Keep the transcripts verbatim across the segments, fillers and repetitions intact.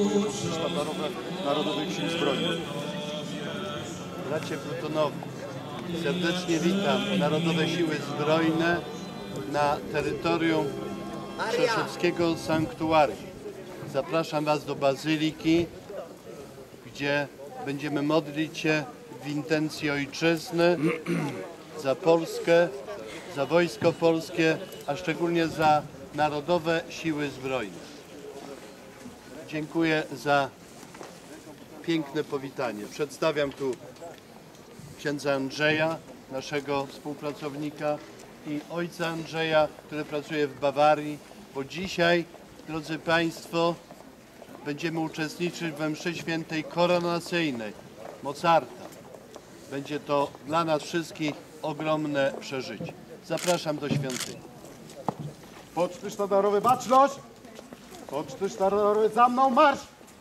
Sztandarowe Narodowych Sił Zbrojnych. Bracie Plutonowi, serdecznie witam Narodowe Siły Zbrojne na terytorium Krzeszowskiego Sanktuarium. Zapraszam Was do Bazyliki, gdzie będziemy modlić się w intencji Ojczyzny za Polskę, za Wojsko Polskie, a szczególnie za Narodowe Siły Zbrojne. Dziękuję za piękne powitanie. Przedstawiam tu księdza Andrzeja, naszego współpracownika, i ojca Andrzeja, który pracuje w Bawarii, bo dzisiaj, drodzy Państwo, będziemy uczestniczyć we mszy świętej koronacyjnej Mozarta. Będzie to dla nas wszystkich ogromne przeżycie. Zapraszam do świątyni. Poczty sztandarowe, baczność! Poczty sztandarowe, za mną marsz!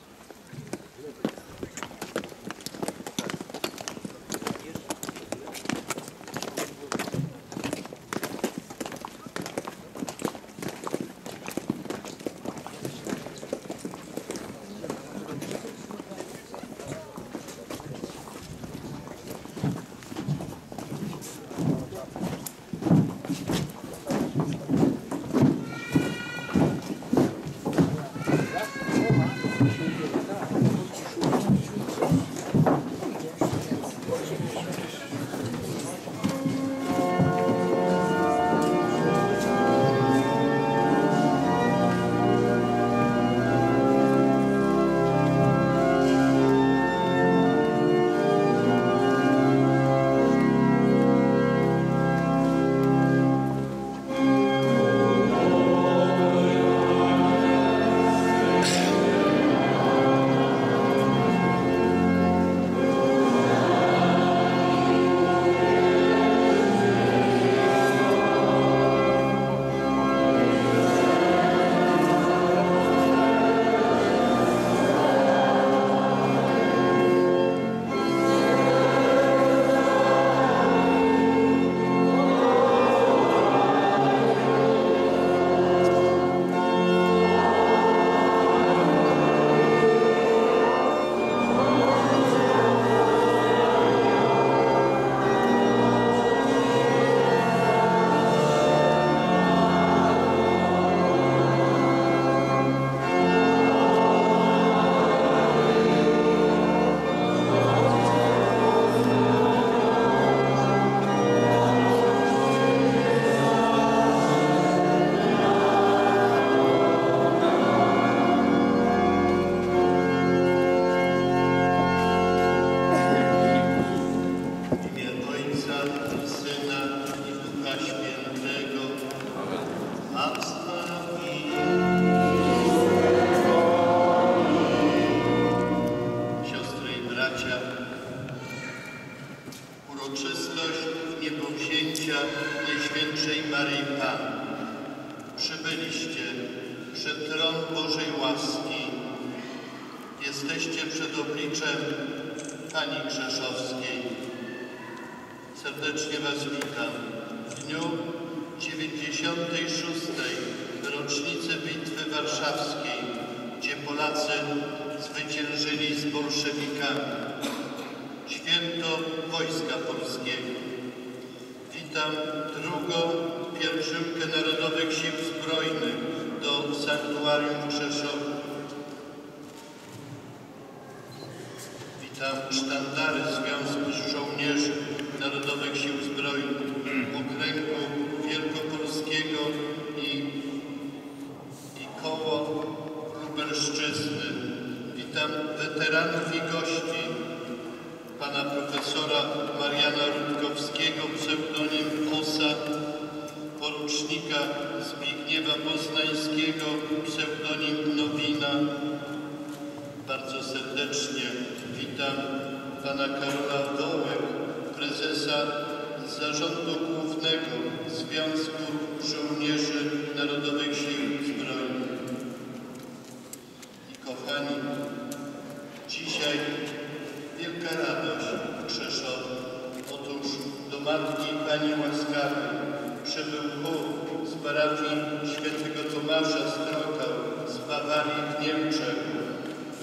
Uroczystość niebowzięcia Najświętszej Maryi Panny. Przybyliście przed tron Bożej łaski. Jesteście przed obliczem Pani Krzeszowskiej. Serdecznie Was witam w dniu dziewięćdziesiątej szóstej rocznicy Bitwy Warszawskiej, gdzie Polacy zwyciężyli z bolszewikami. Święto Wojska Polskiego. Witam drugą pielgrzymkę Narodowych Sił Zbrojnych do Sanktuarium w Krzeszowie. Witam sztandary Związku Żołnierzy Narodowych Sił Zbrojnych Okręgu Wielkopolskiego i, i Koło Lubelszczyzny. Witam weteranów i gości, pana profesora Mariana Rutkowskiego, pseudonim Osa, porucznika Zbigniewa Poznańskiego, pseudonim Nowina. Bardzo serdecznie witam pana Karola Dołek, prezesa Zarządu Głównego Związku Żołnierzy Narodowych Sił Zbrojnych. I kochani, dzisiaj wielka radość w Krzeszowie. Otóż do Matki Pani Łaskawej przybył chór z parafii świętego Tomasza Strokał z Bawarii w Niemczech.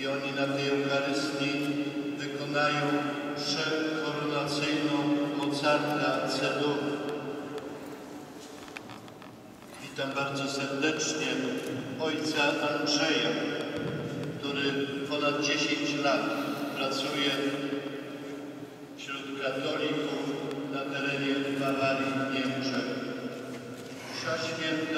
i oni na tej Eucharystii wykonają mszę koronacyjną Mozarta C-dur. Witam bardzo serdecznie ojca Andrzeja, który ponad dziesięć lat pracuje wśród katolików na terenie Bawarii w Niemczech. Msza święta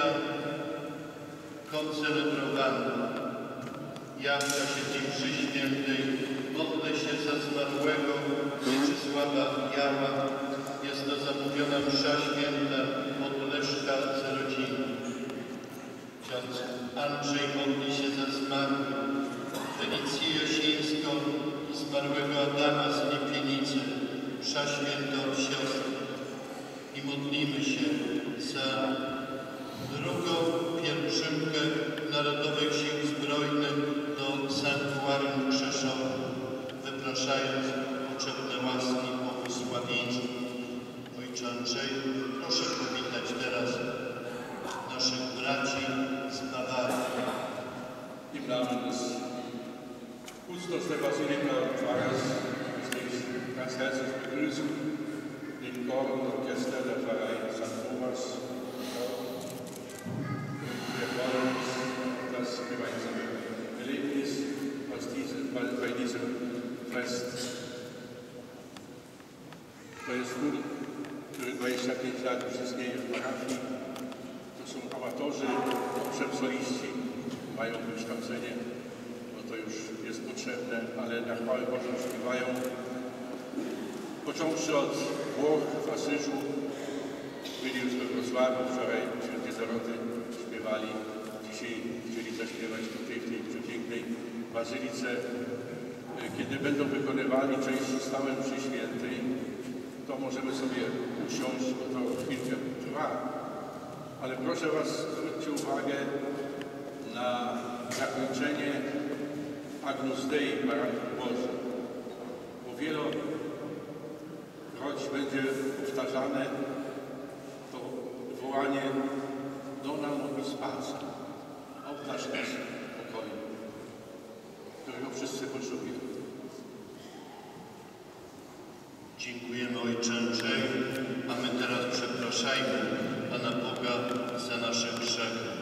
koncelebrowana. Ja w czasie tej mszy świętej modlę się za zmarłego Mieczysława Jała. Jest to zamówiona msza święta od Leszka z rodziny. Ksiądz Andrzej modli się za zmarłych Felicję Jasińską i zmarłego Adama z Lipienicy. Msza święta od siostry. I modlimy się za drugą pielgrzymkę Narodowych Sił Zbrojnych do sanktuarium w Krzeszowie, wypraszając potrzebne łaski błogosławieństwa. Ojcze Andrzeju, proszę powitać teraz naszych braci z Bawarii. Im Namen des Kustos der Basilika und Pfarrers möchte ich ganz herzlich begrüßen, den Chor und Orchester der Pfarrei Sankt Thomas. Wir freuen uns auf das gemeinsame Erlebnis aus diesem, bei diesem Fest. To jest chór, który dwadzieścia pięć lat już istnieje w parafii. To są amatorzy, owszem soliści, mają wykształcenie, bo to już jest potrzebne, ale na chwałę Bożą śpiewają. Począwszy od Włoch w Asyżu, byli już we Wrocławiu, wczoraj świętej Doroty śpiewali, dzisiaj chcieli zaśpiewać tutaj w tej przepięknej bazylice. Kiedy będą wykonywali części stałe mszy świętej, to możemy sobie usiąść, bo to chwilkę trwa. Ale proszę Was, zwróćcie uwagę na zakończenie Agnus Dei, Baranków Boży, bo wielokroć będzie powtarzane to wołanie Dona nobis pacem, obdarz nas pokoju, którego wszyscy potrzebują. Dziękujemy Ojcze Andrzeju, a my teraz przepraszajmy Pana Boga za nasze grzechy.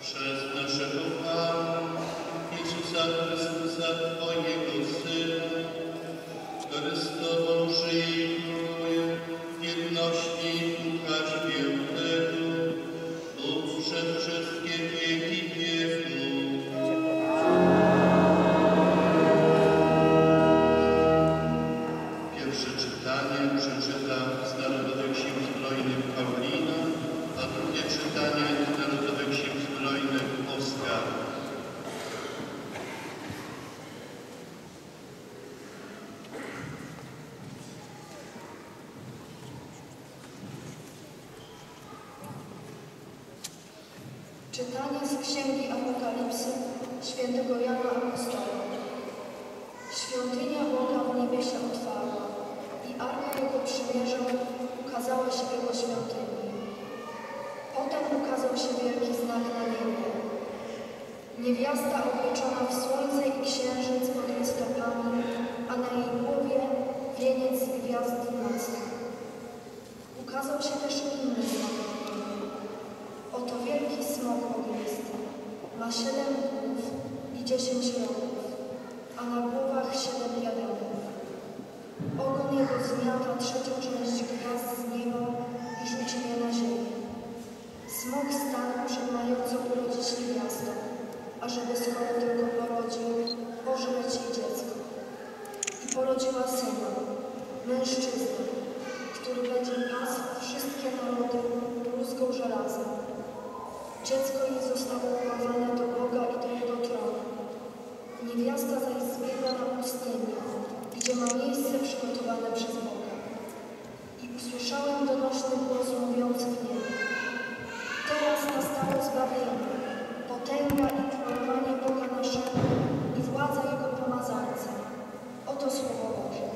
przez naszego Pana Jezusa Chrystusa, Twojego Syna, który z Tobą żyje i króluje w jedności Ducha Świętego, Bóg przez wszystkie wieki wieków. Pierwsze czytanie przeczyta z Narodowych Sił Zbrojnych Paulina, a drugie czytanie z Narodowych Sił Zbrojnych Oskar. Czytanie z Księgi Apokalipsy świętego Jana Apostoła. Świątynia Boga w niebie się otwarła i Arka Jego Przymierza ukazała się w Jego świątyni. Potem ukazał się wielki znak na niebie. Niewiasta obleczona w słońce i księżyc pod jej stopami, a na jej głowie wieniec z gwiazd nocnych. Ukazał się też inny znak na niebie. Oto wielki smok ognisty. Ma siedem głów i dziesięć rogów, a na głowach siedem diademów. Ogon jego zmiata trzecią część gwiazd z nieba i rzuci je na ziemię. Smok stanął przed mającą urodzić niewiastą, ażeby skoro tylko porodzi, pożreć jej dziecko. I porodziła syna, mężczyznę, który będzie pasł wszystkie narody bluzgą żelaza. Dziecko jej zostało umawiane do Boga i do Jego tronu. Niewiasta zaś zbiegła na pustynię, gdzie ma miejsce przygotowane przez Boga. I usłyszałem donośny głos mówiący w niebie: teraz nastało zbawienie, potęga i królowanie Boga naszego i władza Jego pomazańca. Oto słowo Boże.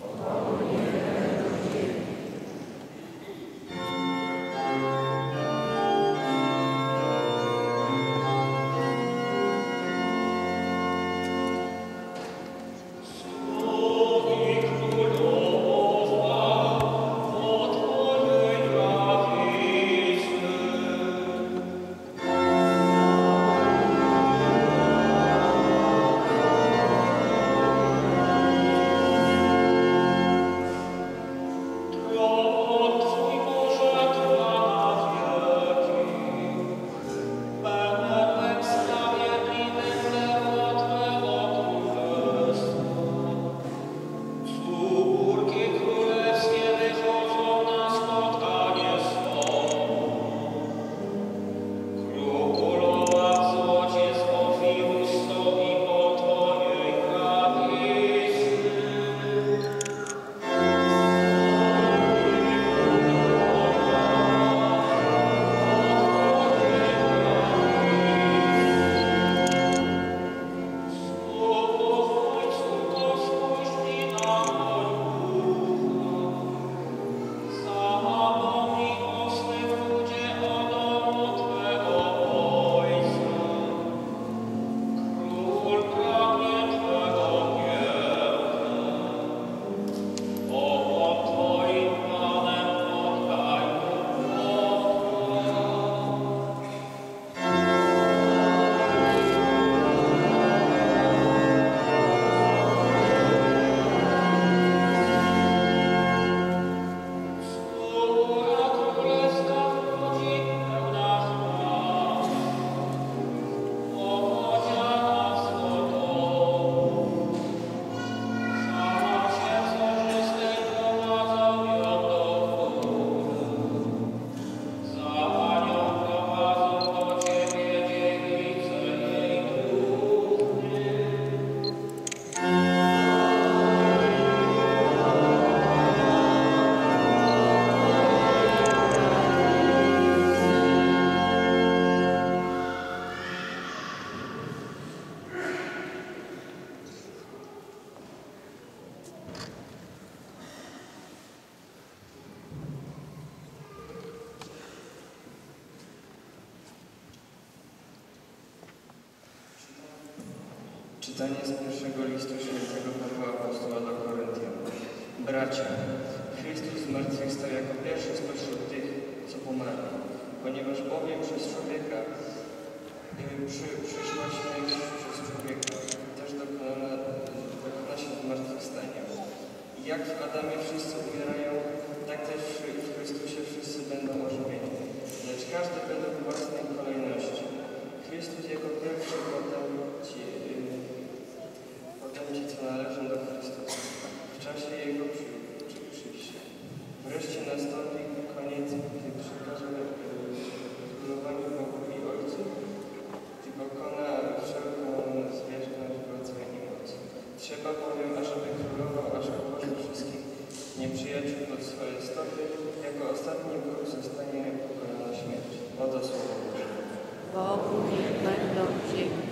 Czytanie z pierwszego listu świętego Pawła Apostoła do Koryntian. Bracia, Chrystus zmartwychwstał jako pierwszy spośród tych, co pomarli, ponieważ bowiem przez człowieka przy, przyszła śmierć przez człowieka, też dokonana, dokona się zmartwychwstania. I jak w Adamie wszyscy umierają, tak też w Chrystusie wszyscy będą ożywieni. Lecz każdy według własnej kolejności. Chrystus jako pierwszy, potem ci, yy, potem ci, co należą do Chrystusa, w czasie Jego przy, przy, przyjścia. Wreszcie nastąpi koniec, gdy przekaże królowaniu Bogu i Ojcu i pokona wszelką zwierzchność, władzę i moc. Trzeba bowiem, ażeby królował, aż położy wszystkich nieprzyjaciół pod swoje stopy, jako ostatni wróg zostanie pokonana śmierć. Oto słowo Boże. Bogu niech będą dzięki.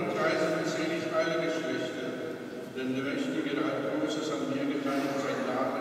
denn der Mächtige, der hat Großes an mir getan, sein Name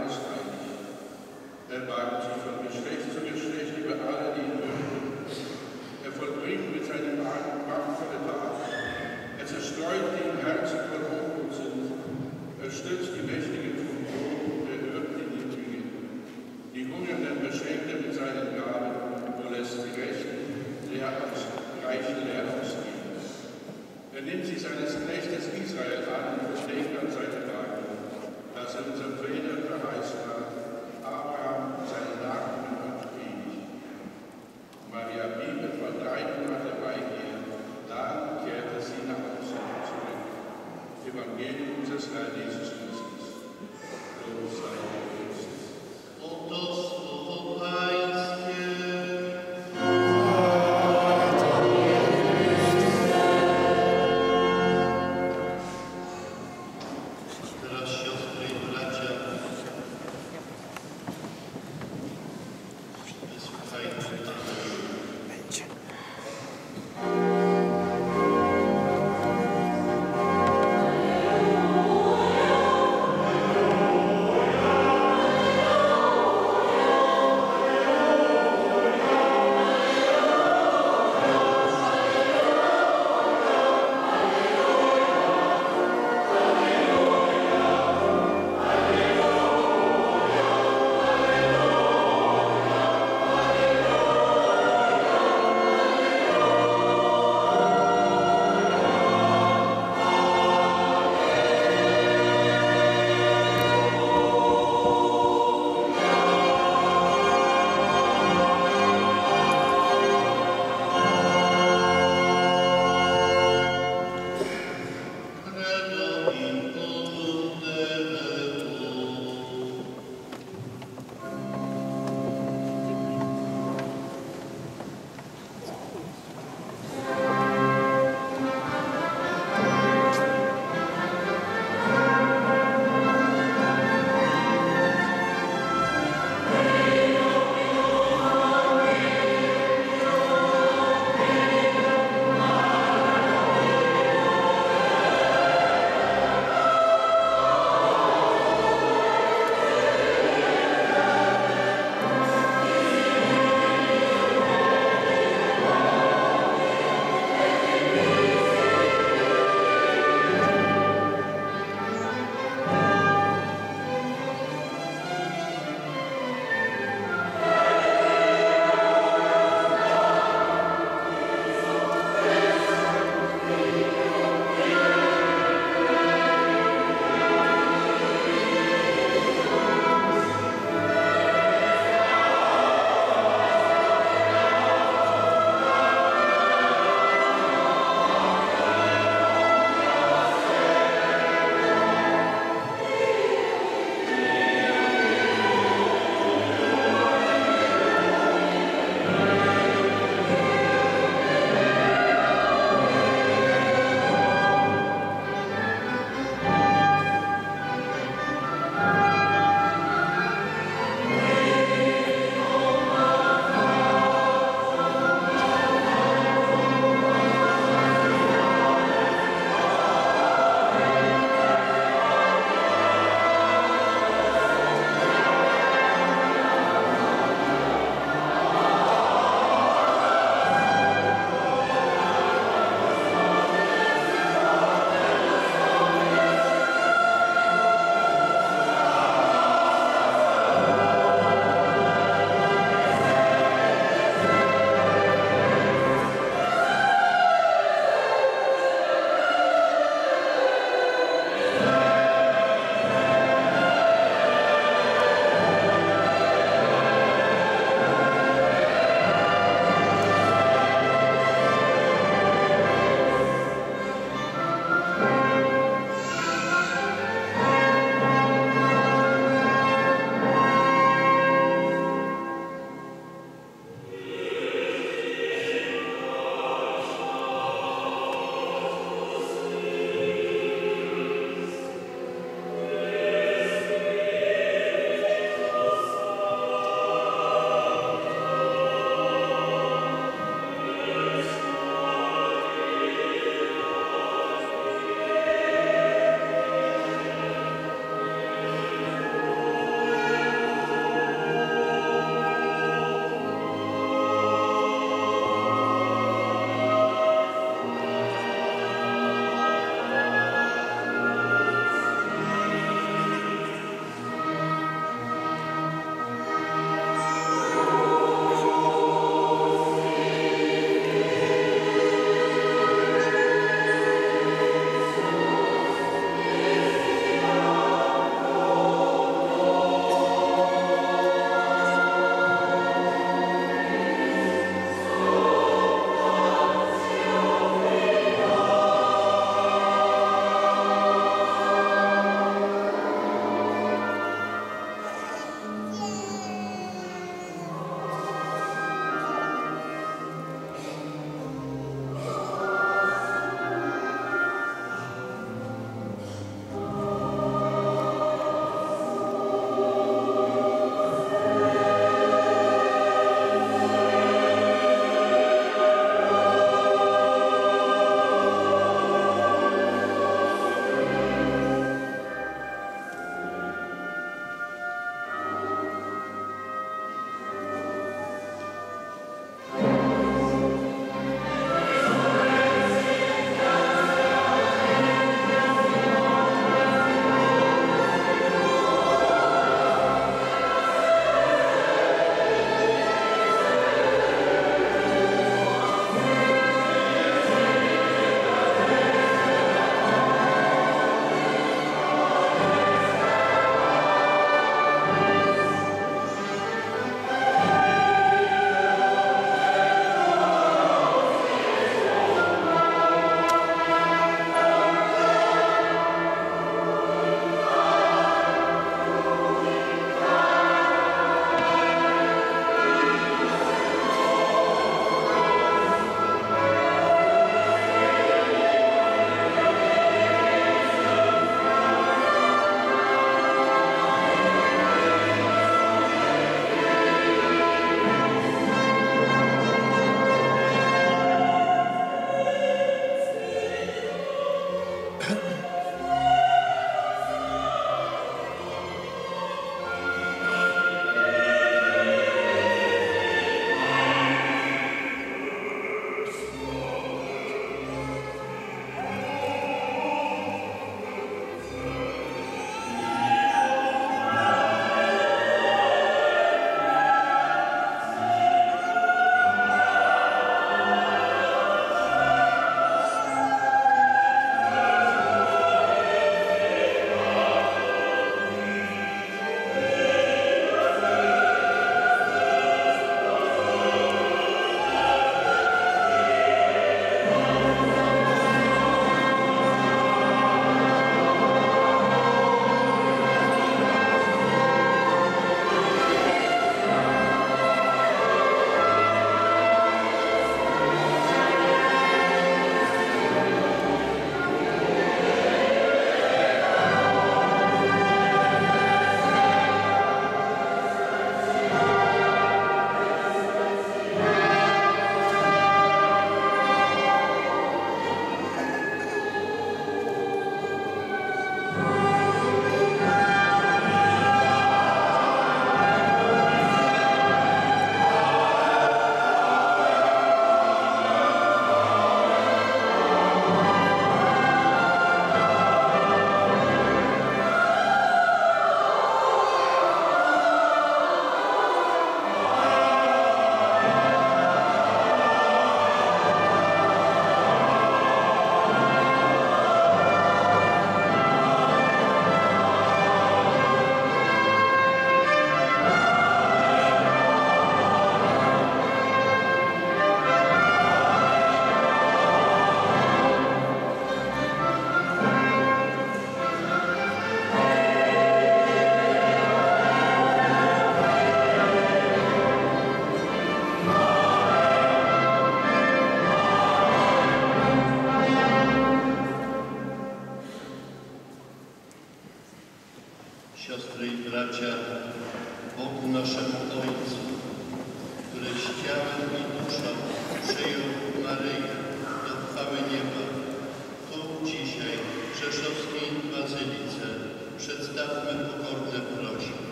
bracia, Bogu naszemu Ojcu, któreś ciałem i duszą przyjął Maryję do chwały nieba, tu dzisiaj w Rzeszowskiej Bazylice przedstawmy pokorne prośby.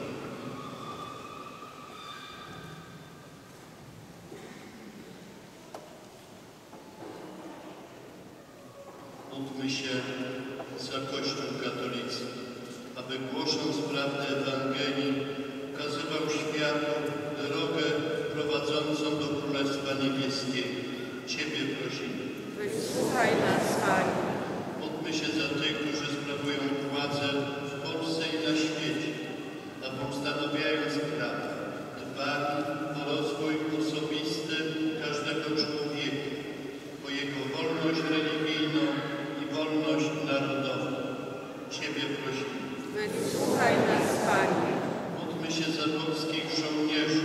Módlmy się za Kościół katolicki, aby głosząc prawdę Ewangelii ukazywał światu drogę prowadzącą do Królestwa Niebieskiego. Ciebie prosimy. Wysłuchaj nas, Panie. Módlmy się za tych, którzy sprawują władzę w Polsce i na świecie, aby ustanawiając prawo, dbali o rozwój osobisty każdego człowieka, o jego wolność religijną i wolność narodową. Ciebie prosimy. Wysłuchaj nas, Panie. Módlmy się za polskich żołnierzy,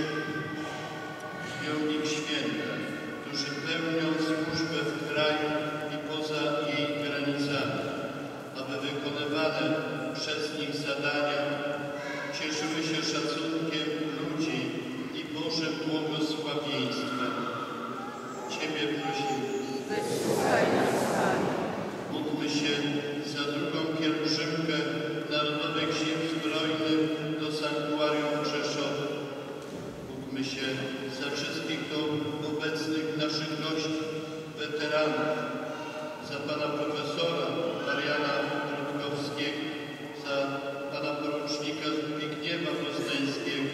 dnią ich święta, którzy pełnią służbę w kraju i poza jej granicami, aby wykonywane przez nich zadania cieszyły się szacunkiem ludzi i Bożym błogosławieństwem. Ciebie prosimy. Wysłuchaj nas, Panie. Módlmy się za drugą pielgrzymkę Narodowych Sił Zbrojnych do sanktuarium w Rzeszowie. Módlmy się za wszystkich tu obecnych naszych gości, weteranów, za pana profesora Mariana Rutkowskiego, za pana porucznika Zbigniewa Poznańskiego.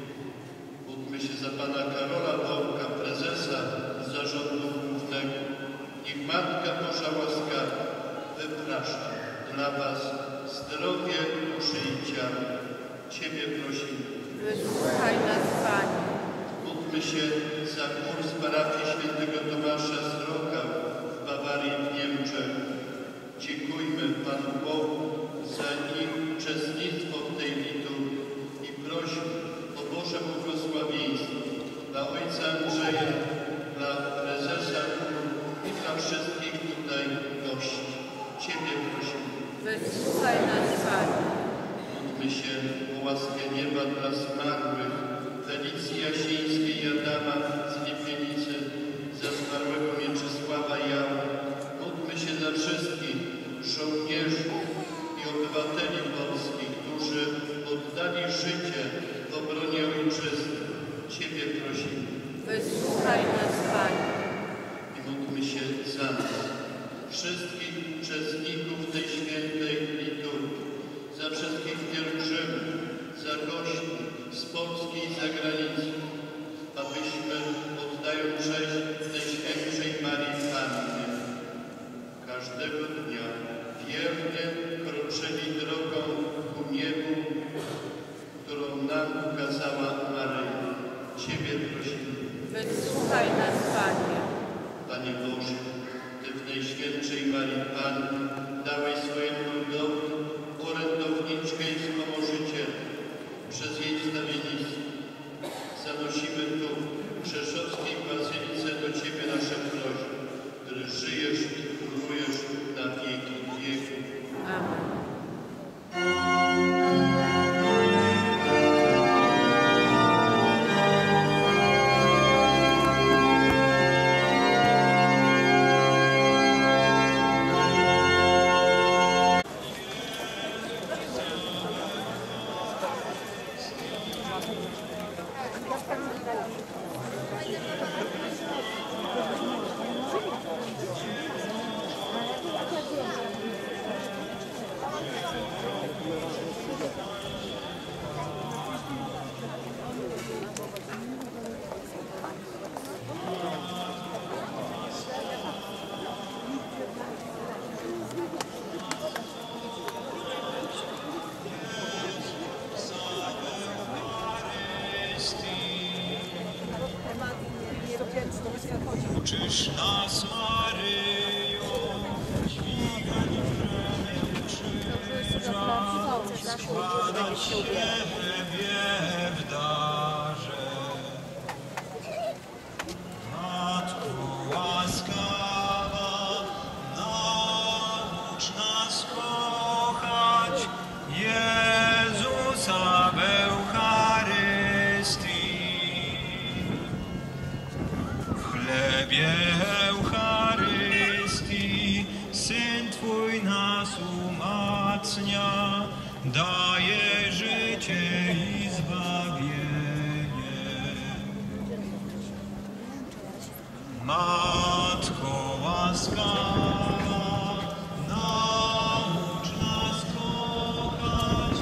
Módlmy się za pana Karola Wołka, prezesa Zarządu Głównego. Niech Matka Boża łaskawa wyprasza dla was zdrowie duszy i ciała. Ciebie prosimy. Wysłuchaj nas, Panie. Módlmy się za chór z parafii świętego Tomasza z Roka w Bawarii w Niemczech. Dziękujmy Panu Bogu za ich uczestnictwo w tej liturgii i prośmy o Boże błogosławieństwo dla Ojca Andrzeja, dla prezesa i dla wszystkich tutaj gości. Ciebie prosimy. Wysłuchaj nas, Panie. Módlmy się o łaskę nieba dla zmarłych Felicji Jasińskiej i Adama z Lipienicy, za zmarłego Mieczysława Jana. Módlmy się za wszystkich żołnierzy i obywateli polskich, którzy oddali życie w obronie ojczyzny. Ciebie prosimy. Wysłuchaj nas, Panie. I módlmy się za nas, wszystkich uczestników tej świętej liturgii, za wszystkich pielgrzymów, za gości z Polski i zagranicy, abyśmy, oddając cześć tej świętej Marii Pannie, każdego dnia wiernie kroczyli drogą ku niebu, którą nam ukazała Maryja. Ciebie prosimy. Wysłuchaj nas, Panie. Panie Boże, Ty w Najświętszej Marii Pannie dałeś swojemu ludowi orędowniczkę i wspomożyciela przez jej wstawiennictwo. Zanosimy tu w Rzeszowskiej Bazylice do Ciebie nasze prośby, który żyjesz i królujesz na wieki wieków. Amen. Uczysz nas, Maryjo, dźwigać brzemię krzyża, składać siebie w darze. Matko łaskawa, naucz nas kochać Jezusa. łaskawa, naucz nas kochać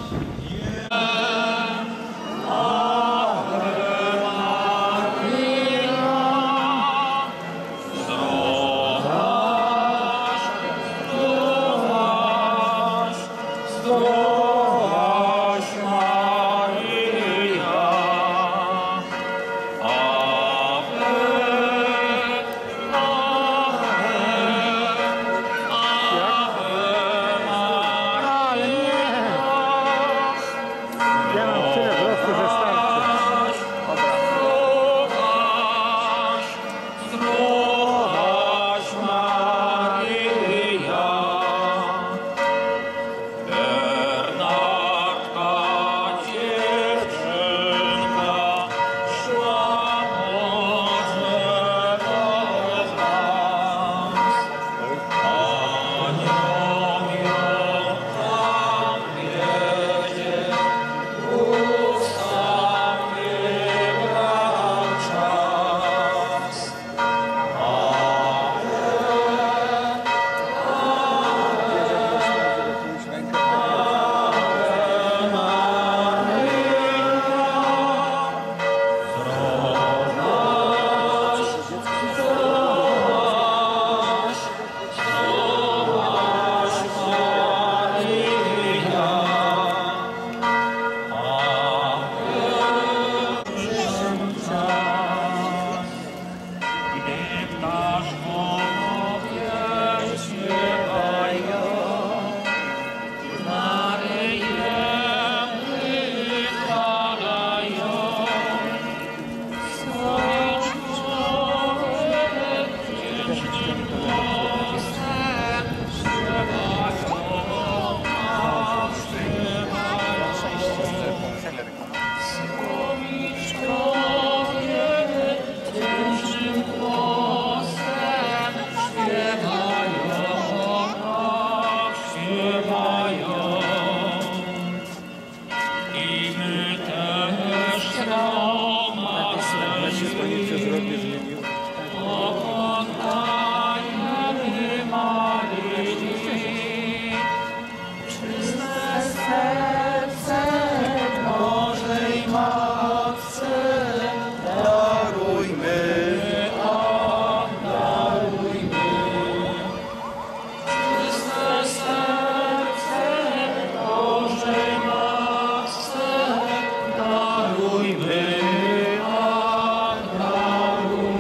Darujmy, a daruj.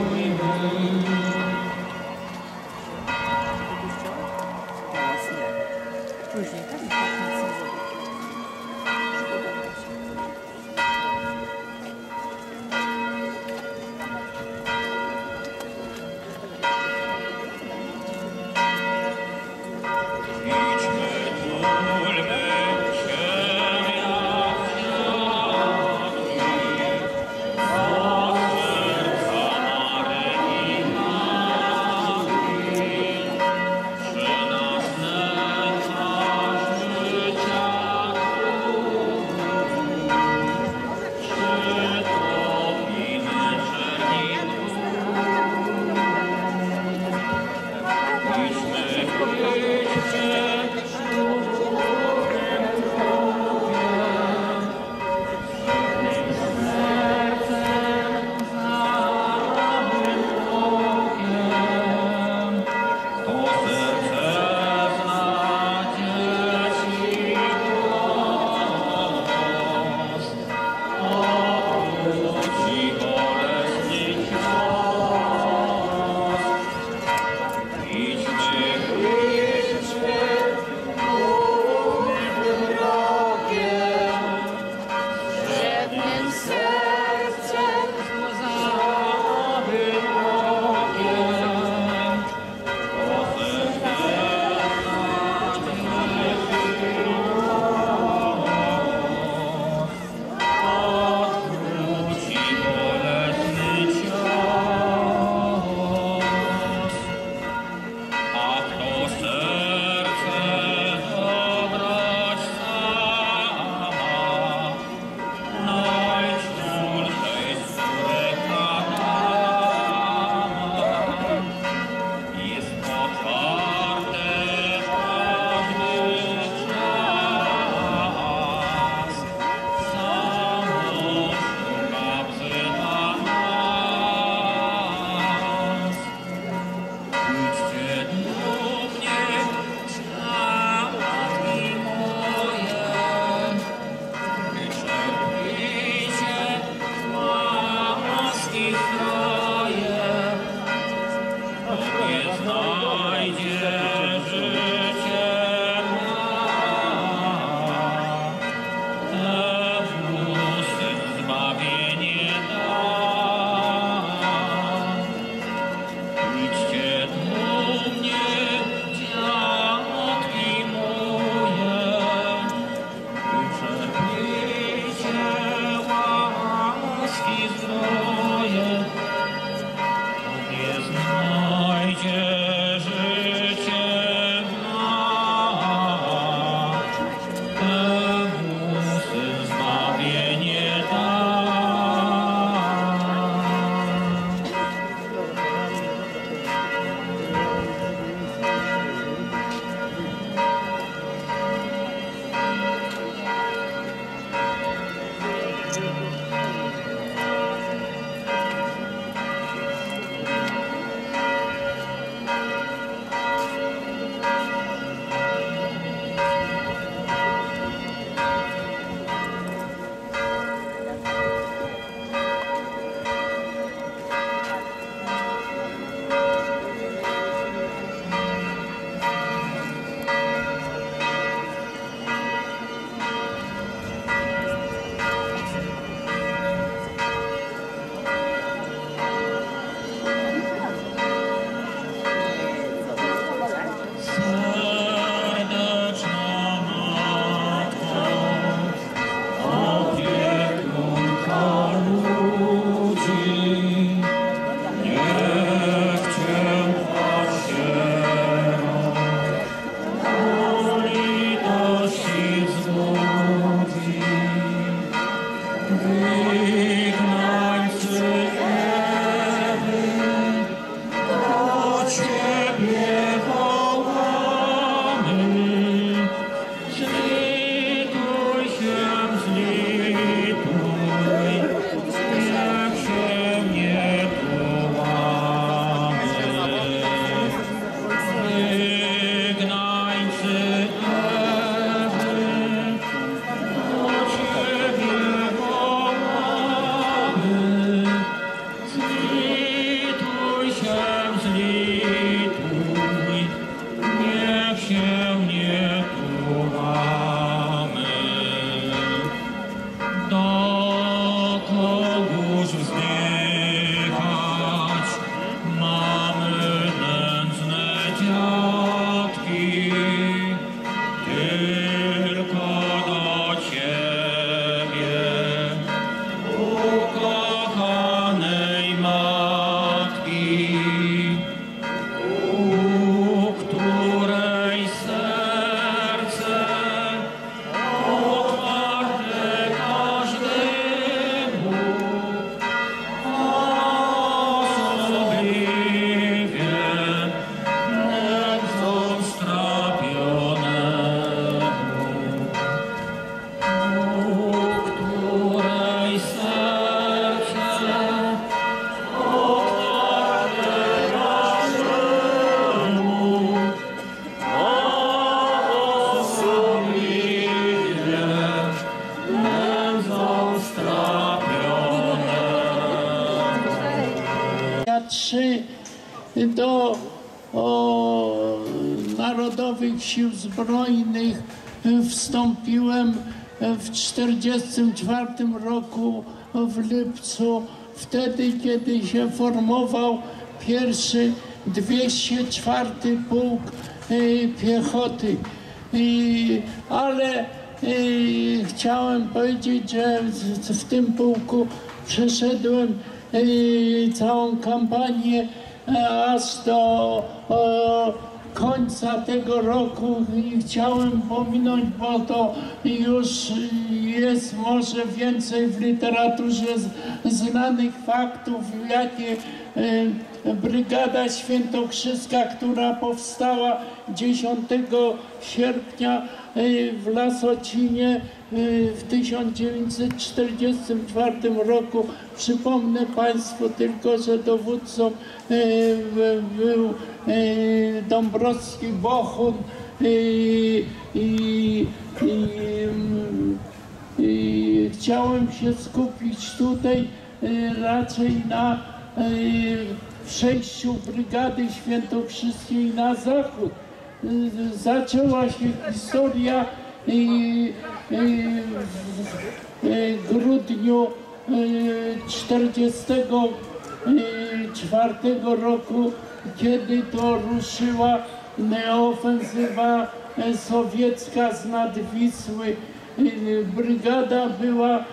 trzy do o, Narodowych Sił Zbrojnych wstąpiłem w tysiąc dziewięćset czterdziestym czwartym roku w lipcu, wtedy kiedy się formował pierwszy dwieście czwarty Pułk Piechoty. I, ale i, chciałem powiedzieć, że w, w tym pułku przeszedłem i, całą kampanię aż do o, końca tego roku i chciałem pominąć, bo to już jest może więcej w literaturze znanych faktów, jakie Brygada Świętokrzyska, która powstała dziesiątego sierpnia w Lasocinie w tysiąc dziewięćset czterdziestym czwartym roku. Przypomnę Państwu tylko, że dowódcą był Dąbrowski Bohun i, i, i, i chciałem się skupić tutaj raczej na przejściu Brygady Świętokrzyskiej na zachód. Zaczęła się historia w grudniu czterdziestego czwartego roku, kiedy to ruszyła ofensywa sowiecka z nad Wisły. Brygada była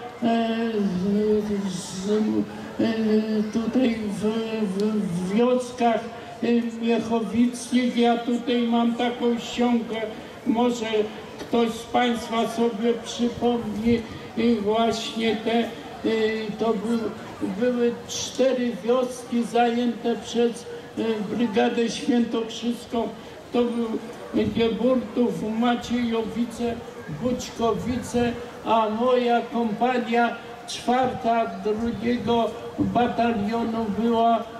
z, tutaj w, w, w wioskach miechowickich. Ja tutaj mam taką ściągę, może ktoś z Państwa sobie przypomni właśnie te, to był, były cztery wioski zajęte przez Brygadę Świętokrzyską. To był Gieburtów, Maciejowice, Bućkowice, a moja kompania czwarta drugiego batalionu była e,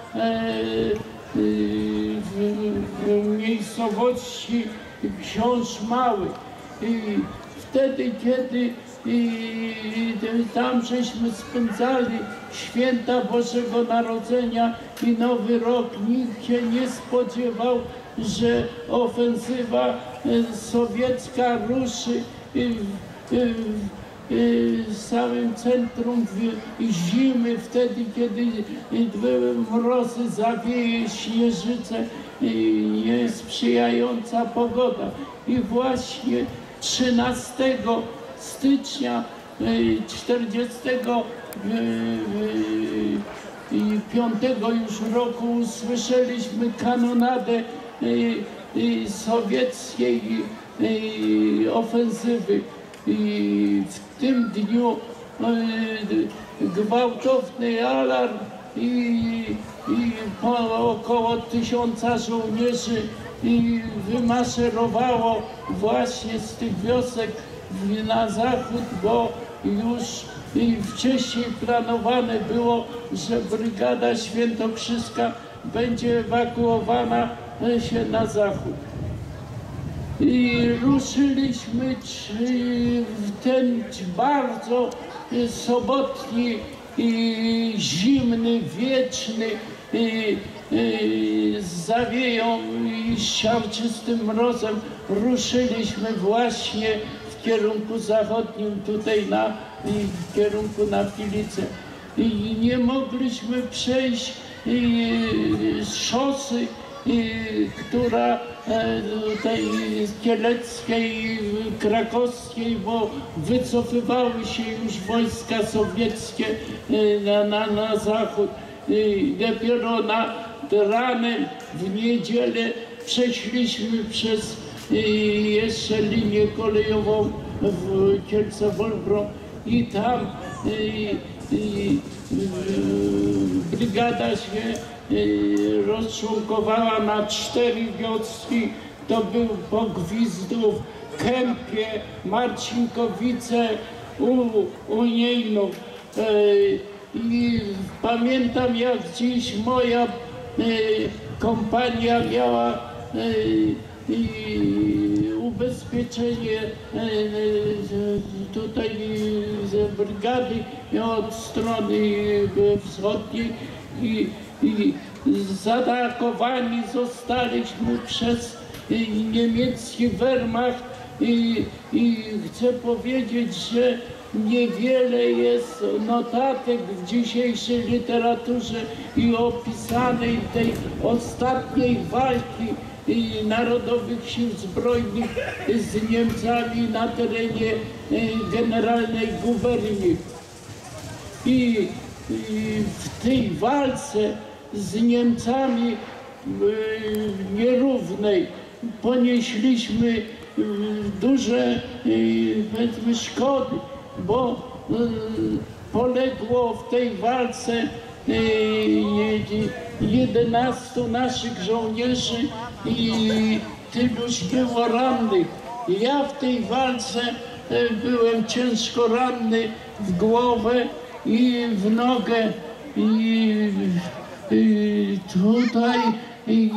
w, w miejscowości Książ Mały. I wtedy, kiedy i, tam żeśmy spędzali święta Bożego Narodzenia i Nowy Rok, nikt się nie spodziewał, że ofensywa sowiecka ruszy w samym centrum zimy, wtedy kiedy były mrozy, zawieje, śnieżyce, niesprzyjająca pogoda. I właśnie trzynastego stycznia czterdziestego piątego już roku usłyszeliśmy kanonadę sowieckiej ofensywy. I w tym dniu gwałtowny alarm i, i po około tysiąca żołnierzy i wymaszerowało właśnie z tych wiosek na zachód, bo już wcześniej planowane było, że Brygada Świętokrzyska będzie ewakuowana się na zachód. I ruszyliśmy w ten bardzo sobotni, zimny, wieczny, z zawieją i siarczystym mrozem ruszyliśmy właśnie w kierunku zachodnim, tutaj na, w kierunku na Pilicę. I nie mogliśmy przejść z szosy, która tej kieleckiej, krakowskiej, bo wycofywały się już wojska sowieckie na, na, na zachód. Dopiero nad ranem w niedzielę przeszliśmy przez jeszcze linię kolejową w Kielce-Wolbrom i tam i, i, brygada się rozczłonkowała na cztery wioski. To był Pogwizdów, Kępie, Marcinkowice, Uniejnów. I pamiętam, jak dziś moja kompania miała ubezpieczenie tutaj z brygady od strony wschodniej i, i zaatakowani zostaliśmy przez niemiecki Wehrmacht i, i chcę powiedzieć, że niewiele jest notatek w dzisiejszej literaturze i opisanej tej ostatniej walki Narodowych Sił Zbrojnych z Niemcami na terenie Generalnej Guberni. I, i w tej walce z Niemcami nierównej ponieśliśmy duże, powiedzmy, szkody, bo poległo w tej walce jedenastu naszych żołnierzy i tyluż było rannych. Ja w tej walce byłem ciężko ranny w głowę i w nogę. I, i tutaj i,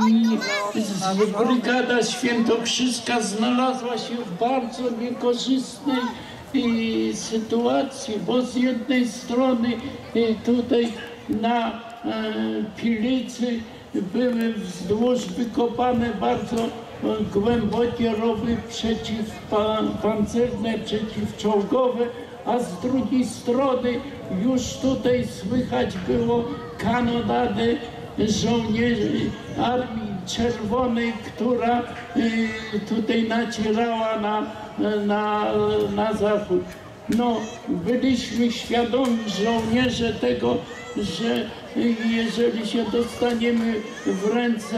Brygada Świętokrzyska znalazła się w bardzo niekorzystnej i sytuacji, bo z jednej strony tutaj na e, Pilicy były wzdłuż wykopane bardzo głębokie rowy przeciwpancerne, przeciwczołgowe, a z drugiej strony już tutaj słychać było kanonadę żołnierzy Armii Czerwonej, która y, tutaj nacierała na, na, na zachód. No, byliśmy świadomi, żołnierze, tego, że jeżeli się dostaniemy w ręce,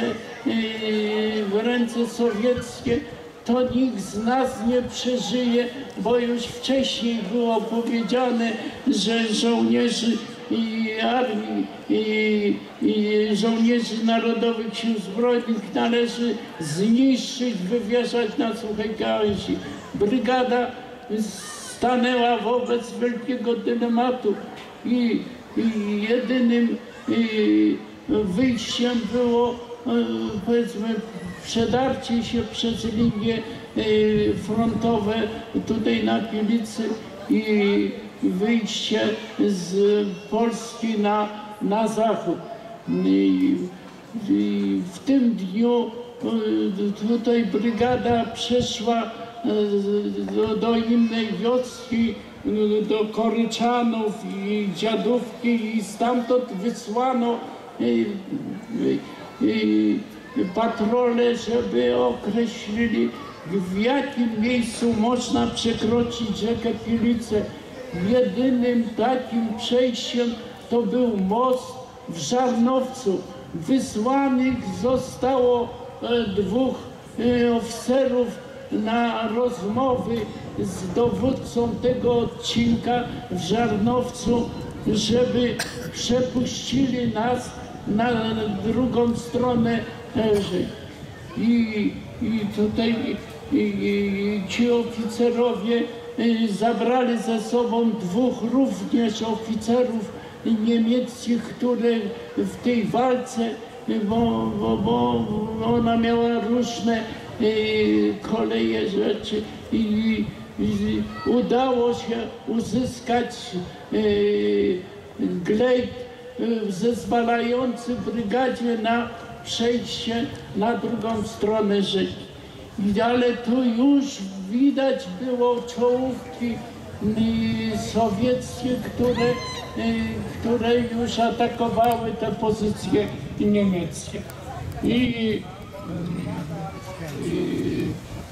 w ręce sowieckie, to nikt z nas nie przeżyje, bo już wcześniej było powiedziane, że żołnierzy i armii i, i żołnierzy Narodowych Sił Zbrojnych należy zniszczyć, wywieszać na suchej gałęzi. Brygada stanęła wobec wielkiego dylematu i, i jedynym i wyjściem było, powiedzmy, przedarcie się przez linie frontowe tutaj na Pilicy i wyjście z Polski na, na zachód. I, i w tym dniu tutaj brygada przeszła do, do innej wioski, do Koryczanów i Dziadówki, i stamtąd wysłano i, i, patrole, żeby określili, w jakim miejscu można przekroczyć rzekę Pilicę. Jedynym takim przejściem to był most w Żarnowcu. Wysłanych zostało dwóch oficerów na rozmowy z dowódcą tego odcinka w Żarnowcu, żeby przepuścili nas na drugą stronę rzeki. I, i tutaj i, i, ci oficerowie zabrali ze sobą dwóch również oficerów niemieckich, które w tej walce, bo, bo, bo ona miała różne koleje rzeczy i, i udało się uzyskać glejt zezwalający brygadzie na przejście na drugą stronę rzeki. Ale tu już widać było czołówki sowieckie, które, które już atakowały te pozycje niemieckie. I, i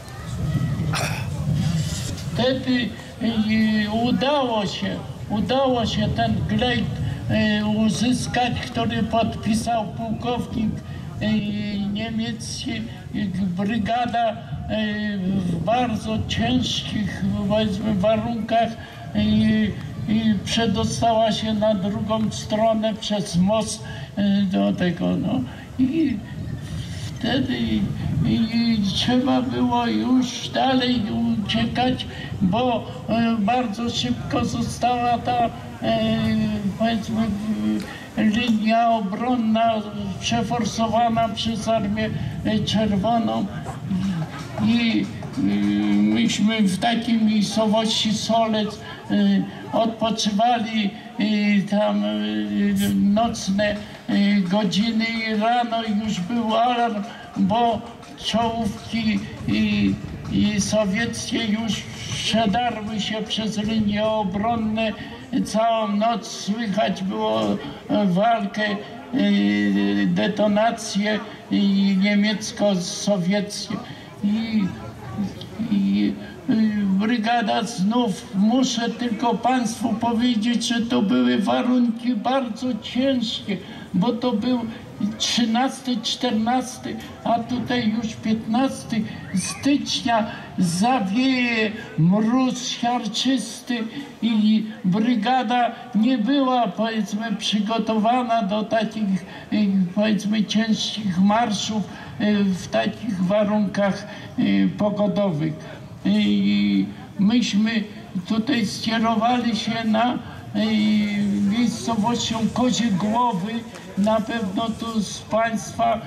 wtedy udało się, udało się ten glejt uzyskać, który podpisał pułkownik niemiecki, brygada w bardzo ciężkich, powiedzmy, warunkach i, i przedostała się na drugą stronę przez most do tego. No. I wtedy i, i trzeba było już dalej uciekać, bo bardzo szybko została ta powiedzmy linia obronna przeforsowana przez Armię Czerwoną i myśmy w takiej miejscowości Solec odpoczywali tam nocne godziny i rano już był alarm, bo czołówki i, i sowieckie już przedarły się przez linie obronne. Całą noc słychać było walkę, detonacje niemiecko-sowieckie. I, i brygada znów, muszę tylko Państwu powiedzieć, że to były warunki bardzo ciężkie, bo to był trzynasty, czternasty, a tutaj już piętnasty stycznia, zawieje mróz siarczysty i brygada nie była, powiedzmy, przygotowana do takich, powiedzmy, ciężkich marszów w takich warunkach pogodowych. I myśmy tutaj skierowali się na miejscowością Kozie Głowy. Na pewno tu z Państwa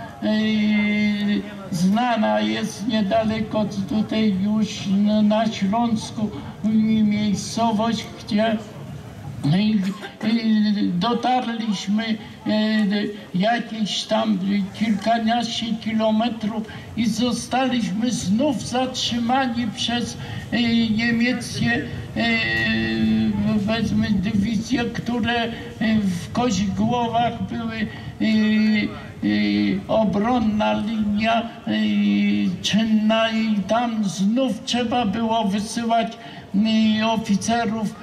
znana jest niedaleko tutaj już na Śląsku miejscowość, gdzie dotarliśmy jakieś tam kilkanaście kilometrów i zostaliśmy znów zatrzymani przez niemieckie powiedzmy dywizje, które w Kozigłowach były obronna linia czynna i tam znów trzeba było wysyłać oficerów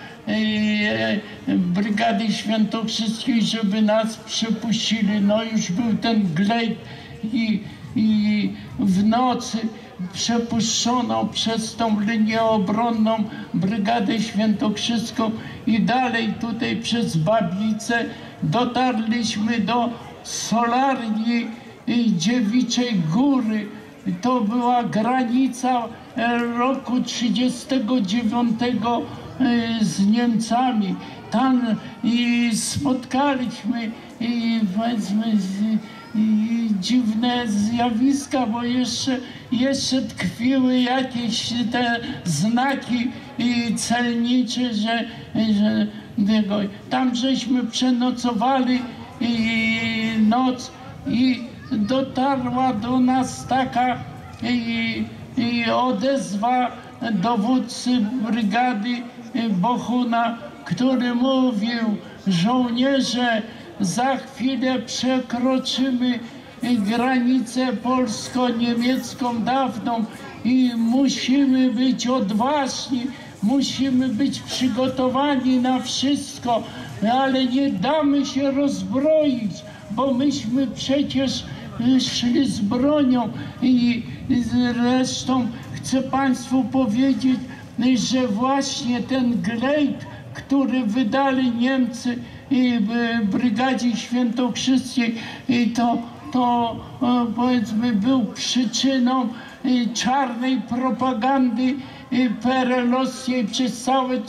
Brygady Świętokrzyskiej, żeby nas przepuścili. No już był ten glejt i, i w nocy przepuszczono przez tą linię obronną Brygadę Świętokrzyską i dalej tutaj przez Babicę dotarliśmy do Solarni Dziewiczej Góry. To była granica roku trzydziestego dziewiątego z Niemcami. Tam i spotkaliśmy i powiedzmy i dziwne zjawiska, bo jeszcze, jeszcze tkwiły jakieś te znaki celnicze, że, że tego. Tam żeśmy przenocowali i noc i dotarła do nas taka i, i odezwa dowódcy brygady Bohuna, który mówił: żołnierze, za chwilę przekroczymy granicę polsko-niemiecką dawną i musimy być odważni, musimy być przygotowani na wszystko, ale nie damy się rozbroić, bo myśmy przecież szli z bronią. I zresztą chcę Państwu powiedzieć, że właśnie ten glejt, który wydali Niemcy i Brygadzie Świętokrzyskiej, i to, to powiedzmy był przyczyną czarnej propagandy P R L-owskiej przez całe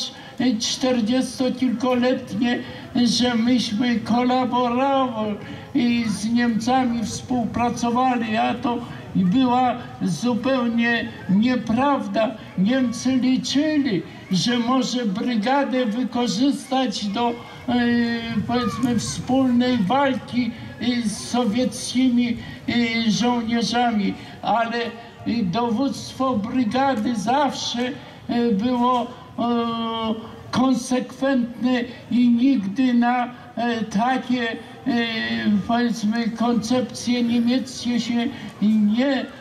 czterdziestokilkoletnie, że myśmy kolaborowali i z Niemcami współpracowali, a to była zupełnie nieprawda. Niemcy liczyli, że może brygadę wykorzystać do e, powiedzmy wspólnej walki e, z sowieckimi e, żołnierzami, ale e, dowództwo brygady zawsze e, było e, konsekwentne i nigdy na e, takie e, powiedzmy koncepcje niemieckie się nie e,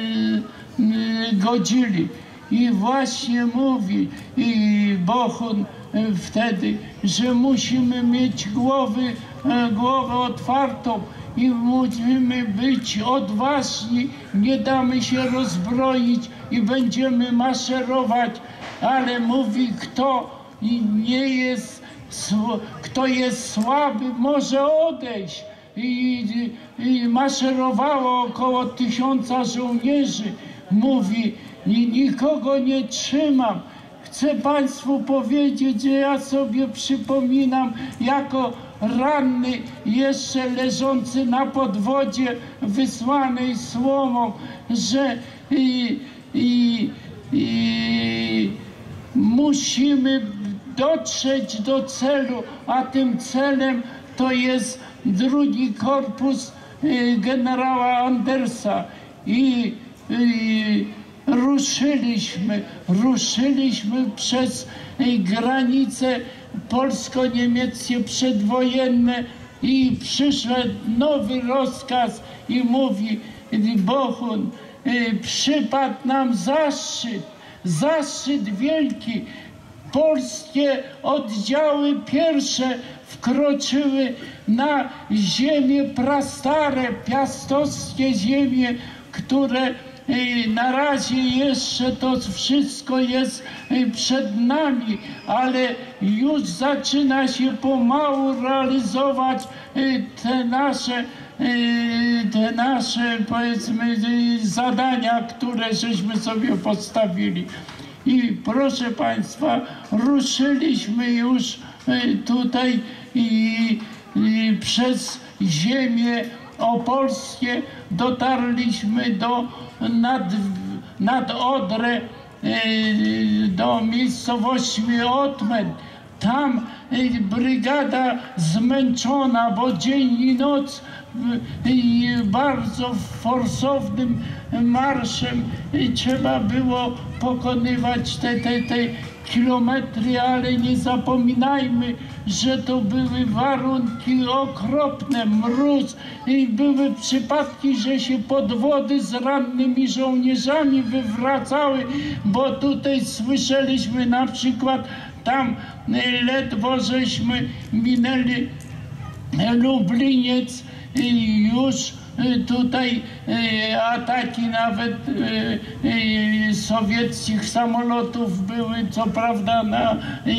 e, godzili. I właśnie mówi i Bohun e, wtedy, że musimy mieć głowy, e, głowę otwartą i musimy być odważni, nie damy się rozbroić i będziemy maszerować, ale mówi, kto nie jest, kto jest słaby, może odejść. I, i maszerowało około tysiąca żołnierzy. Mówi, nikogo nie trzymam. Chcę Państwu powiedzieć, że ja sobie przypominam jako ranny, jeszcze leżący na podwodzie wysłanej słomą, że i, i, i musimy dotrzeć do celu, a tym celem to jest drugi korpus y, generała Andersa. I, i ruszyliśmy, ruszyliśmy przez y, granice polsko-niemieckie przedwojenne i przyszedł nowy rozkaz i mówi Bohun, y, przypadł nam zaszczyt, zaszczyt wielki. Polskie oddziały pierwsze wkroczyły na ziemię prastare, piastowskie ziemie, które na razie jeszcze to wszystko jest przed nami, ale już zaczyna się pomału realizować te nasze, te nasze powiedzmy zadania, które żeśmy sobie postawili. I proszę Państwa, ruszyliśmy już tutaj i, i przez ziemię opolskie dotarliśmy do nad, nad Odrę, do miejscowości Otmen. Tam brygada zmęczona, bo dzień i noc i bardzo forsownym marszem trzeba było pokonywać te, te, te kilometry, ale nie zapominajmy, że to były warunki okropne, mróz i były przypadki, że się podwody z rannymi żołnierzami wywracały, bo tutaj słyszeliśmy na przykład tam ledwo żeśmy minęli Lubliniec i już tutaj ataki nawet sowieckich samolotów były, co prawda na,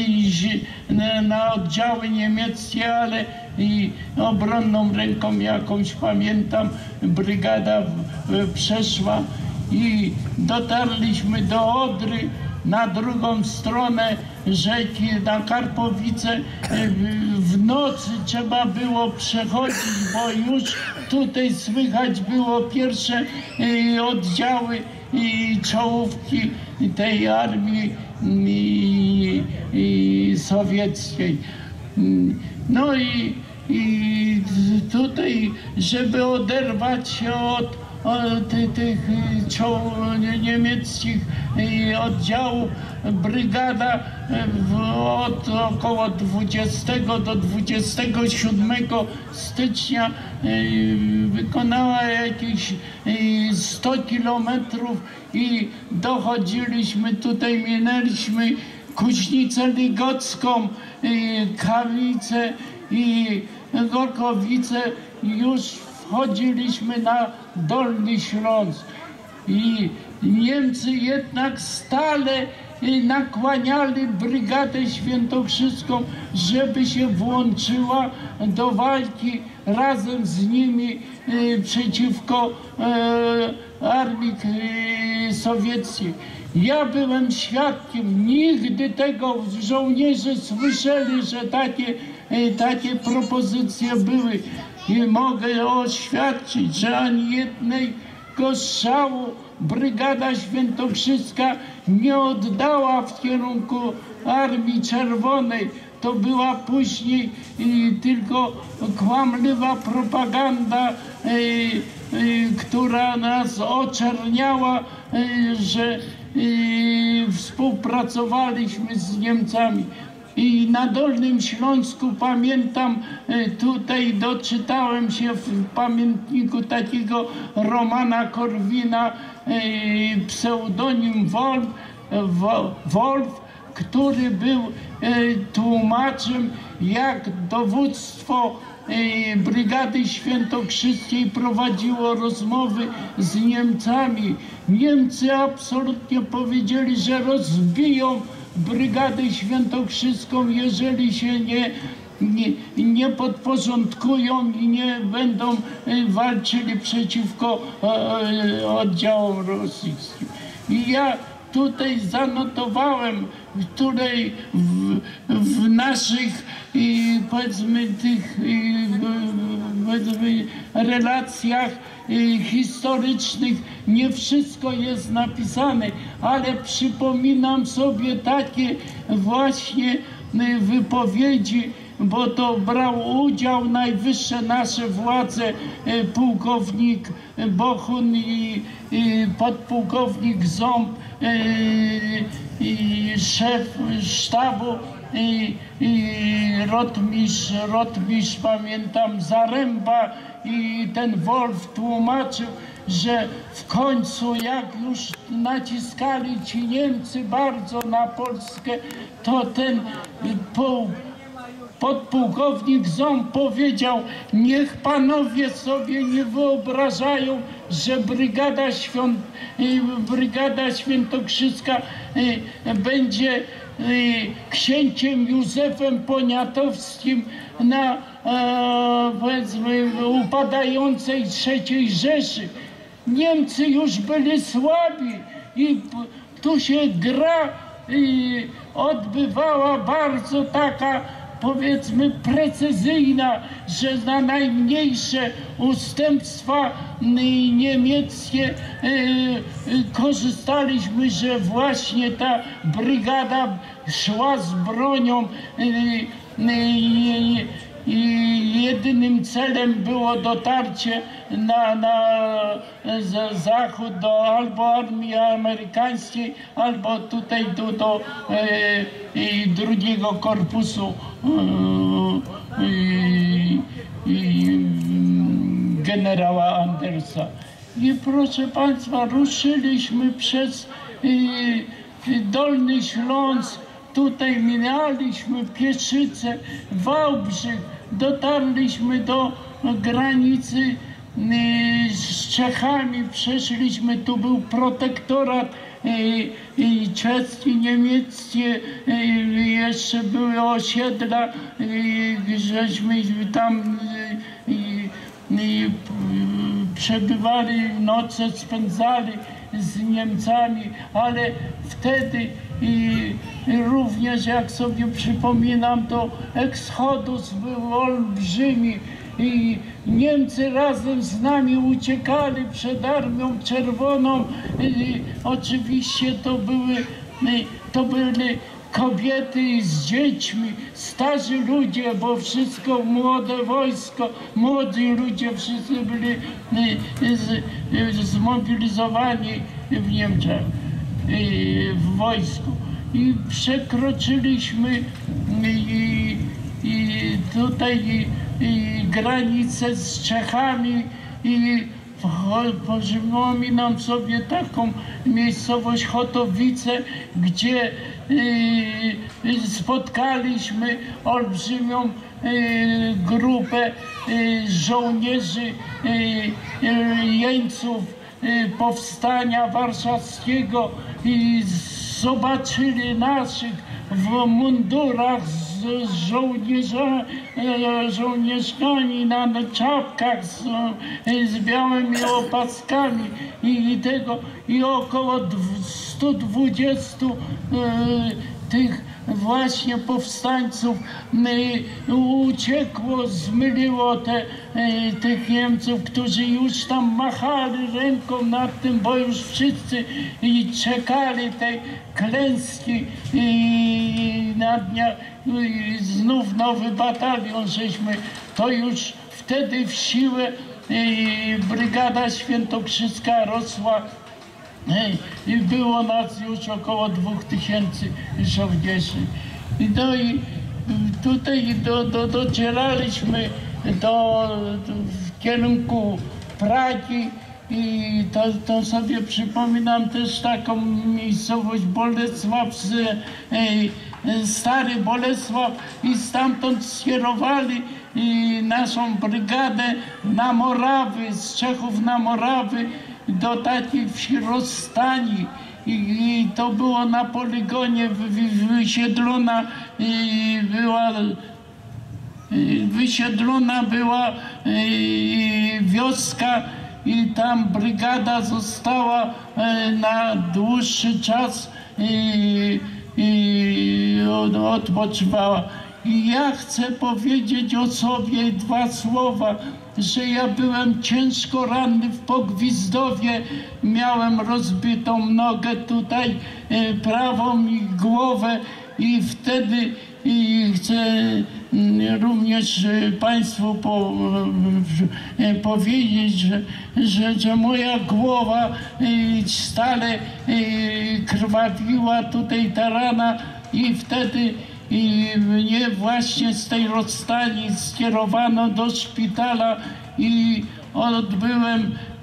na oddziały niemieckie, ale i obronną ręką jakąś, pamiętam, brygada przeszła i dotarliśmy do Odry. Na drugą stronę rzeki, na Karpowice, w nocy trzeba było przechodzić, bo już tutaj słychać było pierwsze oddziały i czołówki tej armii i, i sowieckiej. No i, i tutaj, żeby oderwać się od Tych, tych niemieckich oddziałów, brygada od około dwudziestego do dwudziestego siódmego stycznia wykonała jakieś sto kilometrów i dochodziliśmy, tutaj minęliśmy Kuźnicę Ligocką, Kawicę i Gorkowice, już wchodziliśmy na Dolny Śląsk i Niemcy jednak stale y, nakłaniali Brygadę Świętokrzyską, żeby się włączyła do walki razem z nimi y, przeciwko y, armii y, sowieckiej. Ja byłem świadkiem, nigdy tego żołnierze słyszeli, że takie, y, takie propozycje były. I mogę oświadczyć, że ani jednego strzału Brygada Świętokrzyska nie oddała w kierunku Armii Czerwonej. To była później y, tylko kłamliwa propaganda, y, y, która nas oczerniała, y, że y, współpracowaliśmy z Niemcami. I na Dolnym Śląsku pamiętam, tutaj doczytałem się w pamiętniku takiego Romana Korwina, pseudonim Wolf, Wolf, który był tłumaczem, jak dowództwo Brygady Świętokrzyskiej prowadziło rozmowy z Niemcami. Niemcy absolutnie powiedzieli, że rozbiją Brygadę Świętokrzyską, jeżeli się nie, nie, nie podporządkują i nie będą walczyli przeciwko e, oddziałom rosyjskim. I ja tutaj zanotowałem, w której w, w naszych i, powiedzmy tych i, powiedzmy, relacjach i, historycznych nie wszystko jest napisane, ale przypominam sobie takie właśnie wypowiedzi, bo to brał udział najwyższe nasze władze pułkownik Bohun i, i podpułkownik Ząb, i, i szef sztabu i, i rotmistrz, rotmistrz, pamiętam, Zaręba, i ten Wolf tłumaczył, że w końcu jak już naciskali ci Niemcy bardzo na Polskę, to ten pół podpułkownik Ząb powiedział: niech panowie sobie nie wyobrażają, że Brygada, Świąt... Brygada Świętokrzyska będzie księciem Józefem Poniatowskim na powiedzmy upadającej trzeciej Rzeszy. Niemcy już byli słabi i tu się gra odbywała bardzo taka, powiedzmy, precyzyjna, że na najmniejsze ustępstwa niemieckie korzystaliśmy, że właśnie ta brygada szła z bronią i jedynym celem było dotarcie na, na zachód do albo armii amerykańskiej, albo tutaj do, do e, drugiego korpusu e, e, generała Andersa. I proszę Państwa, ruszyliśmy przez e, Dolny Śląsk, tutaj minęliśmy Pieszyce, Wałbrzych, dotarliśmy do granicy z Czechami, przeszliśmy, tu był protektorat czeski, niemieckie, jeszcze były osiedla, żeśmy tam przebywali, noce spędzali z Niemcami, ale wtedy i również, jak sobie przypominam, to eksodus był olbrzymi i Niemcy razem z nami uciekali przed Armią Czerwoną. I oczywiście to były, to byli kobiety z dziećmi, starzy ludzie, bo wszystko młode wojsko, młodzi ludzie wszyscy byli zmobilizowani w Niemczech, w wojsku. I przekroczyliśmy i, i tutaj i, i granicę z Czechami i przypominam sobie taką miejscowość Chotowice, gdzie y, spotkaliśmy olbrzymią y, grupę y, żołnierzy, y, y, jeńców y, powstania warszawskiego i z zobaczyli naszych w mundurach z, z żołnierza, e, żołnierzami na czapkach z, z białymi opaskami i, i tego i około stu dwudziestu e, tych właśnie powstańców y, uciekło, zmyliło te, y, tych Niemców, którzy już tam machali ręką nad tym, bo już wszyscy y, czekali tej klęski i na dnia y, znów nowy batalion, żeśmy to już wtedy w siłę y, Brygada Świętokrzyska rosła. I było nas już około dwóch tysięcy żołnierzy. No i tutaj do, do, docieraliśmy do, do, w kierunku Pragi i to, to sobie przypominam też taką miejscowość Bolesław, z, e, Stary Bolesław i stamtąd skierowali i naszą brygadę na Morawy, z Czechów na Morawy, do takiej wsi Rozstani i, i to było na poligonie wy, wy, wysiedlona i była i wysiedlona była i, wioska i tam brygada została e, na dłuższy czas i, i odpoczywała. I ja chcę powiedzieć o sobie dwa słowa, że ja byłem ciężko ranny w Pogwizdowie, miałem rozbitą nogę tutaj, e, prawą i głowę i wtedy i chcę również Państwu po, e, powiedzieć, że, że, że moja głowa e, stale e, krwawiła tutaj ta rana i wtedy i mnie właśnie z tej Rozstani skierowano do szpitala i odbyłem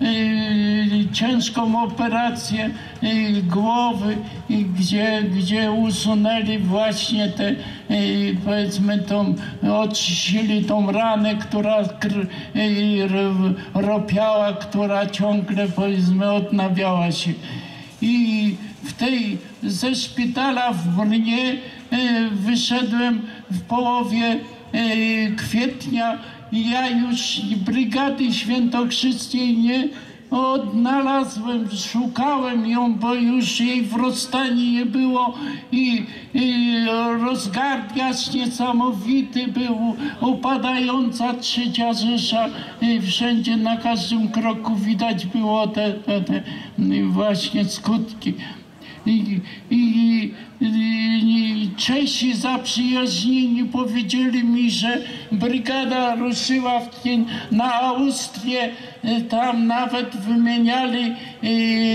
y, ciężką operację y, głowy, y, gdzie, gdzie usunęli właśnie te, y, powiedzmy, tą, oczyścili tą ranę, która kr, y, ropiała, która ciągle, powiedzmy, odnawiała się. I w tej, ze szpitala w Brnie wyszedłem w połowie kwietnia i ja już Brygady Świętokrzyskiej nie odnalazłem, szukałem ją, bo już jej w Rozstani nie było i, i rozgardiasz niesamowity był, upadająca trzecia Rzesza, i wszędzie na każdym kroku widać było te, te, te właśnie skutki. I, i, i Czesi zaprzyjaźnieni powiedzieli mi, że brygada ruszyła w, na Austrię, tam nawet wymieniali e,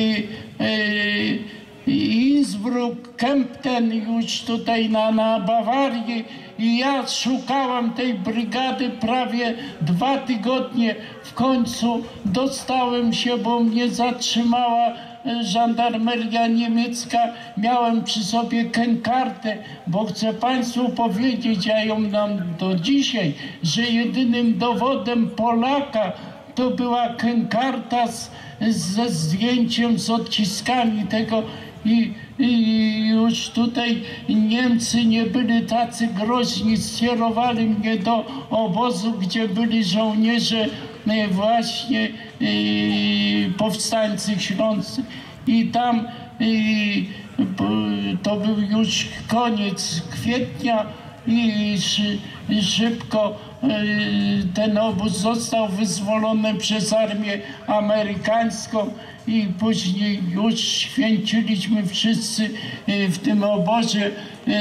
e, Innsbruck, Kempten już tutaj na, na Bawarię i ja szukałem tej brygady prawie dwa tygodnie. W końcu dostałem się, bo mnie zatrzymała żandarmeria niemiecka. Miałem przy sobie kenkartę, bo chcę Państwu powiedzieć, ja ją mam do dzisiaj, że jedynym dowodem Polaka to była kenkarta z, ze zdjęciem, z odciskami tego i, i już tutaj Niemcy nie byli tacy groźni, skierowali mnie do obozu, gdzie byli żołnierze właśnie i powstańcy śląscy i tam i, to był już koniec kwietnia i szybko ten obóz został wyzwolony przez armię amerykańską i później już święciliśmy wszyscy w tym obozie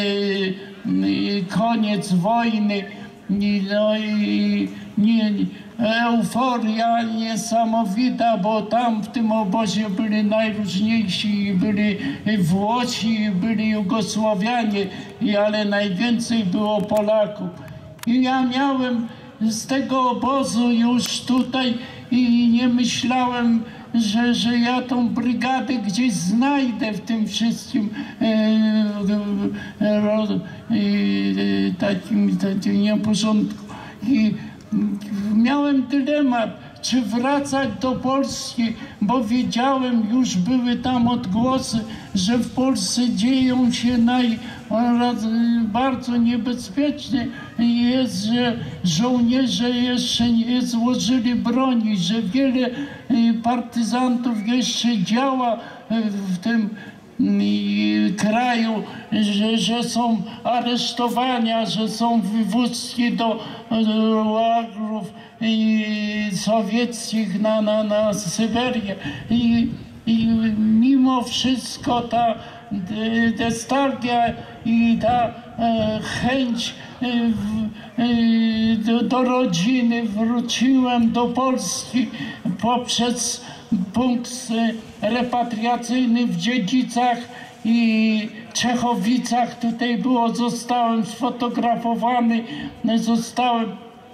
koniec wojny. No i nie, euforia niesamowita, bo tam w tym obozie byli najróżniejsi, byli Włosi, byli Jugosłowianie, ale najwięcej było Polaków. I ja miałem z tego obozu już tutaj i nie myślałem, że, że ja tą brygadę gdzieś znajdę w tym wszystkim e, e, e, takim, takim nieporządku. I miałem dylemat, czy wracać do Polski, bo wiedziałem, już były tam odgłosy, że w Polsce dzieją się naj, bardzo niebezpieczne jest, że żołnierze jeszcze nie złożyli broni, że wiele partyzantów jeszcze działa w tym kraju, że, że są aresztowania, że są wywózki do łagrów sowieckich na, na, na Syberię. I, I mimo wszystko ta nostalgia i ta e, chęć e, e, do, do rodziny, wróciłem do Polski poprzez punkt repatriacyjny w Dziedzicach i Czechowicach. Tutaj było, zostałem sfotografowany, zostałem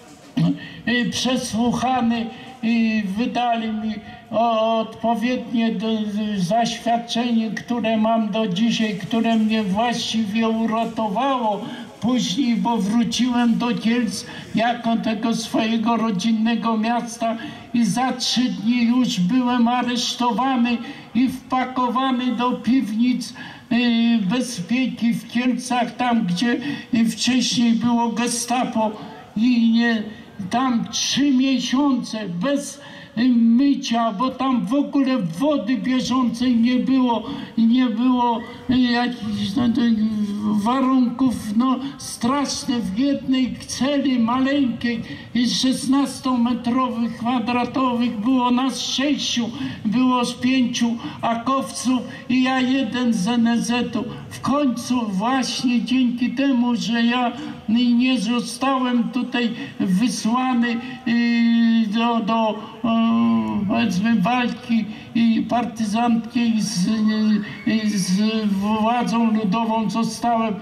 przesłuchany i wydali mi odpowiednie zaświadczenie, które mam do dzisiaj, które mnie właściwie uratowało później, bo wróciłem do Kielc jako tego swojego rodzinnego miasta i za trzy dni już byłem aresztowany i wpakowany do piwnic bezpieki w Kielcach, tam gdzie wcześniej było gestapo. I nie, tam trzy miesiące bez mycia, bo tam w ogóle wody bieżącej nie było, nie było jakichś no, warunków no, straszne. W jednej celi maleńkiej, szesnastometrowych, kwadratowych, było nas sześciu, było z pięciu akowców i ja jeden z en zetu. W końcu właśnie dzięki temu, że ja nie zostałem tutaj wysłany do, do powiedzmy walki partyzanckiej z, z władzą ludową, zostałem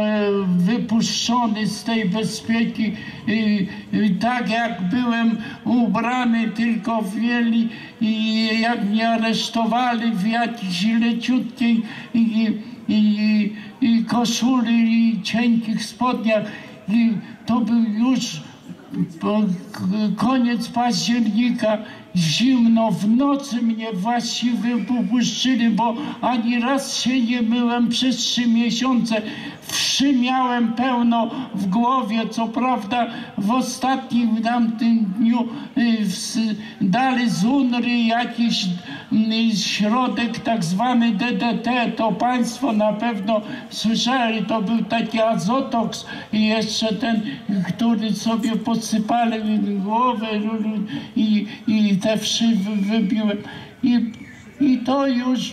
wypuszczony z tej bezpieki, tak jak byłem ubrany, tylko w mieli i jak mnie aresztowali w jakiejś leciutkiej i, i, i koszuli i cienkich spodniach, i to był już koniec października, zimno, w nocy mnie właściwie wypuszczyli, bo ani raz się nie myłem przez trzy miesiące. Wszy miałem pełno w głowie, co prawda w ostatnim tamtym dniu dali z UNRY jakiś środek tak zwany D D T, to państwo na pewno słyszeli, to był taki azotoks i jeszcze ten, który sobie posypali głowę i, i te wszy wybiłem. I, i to już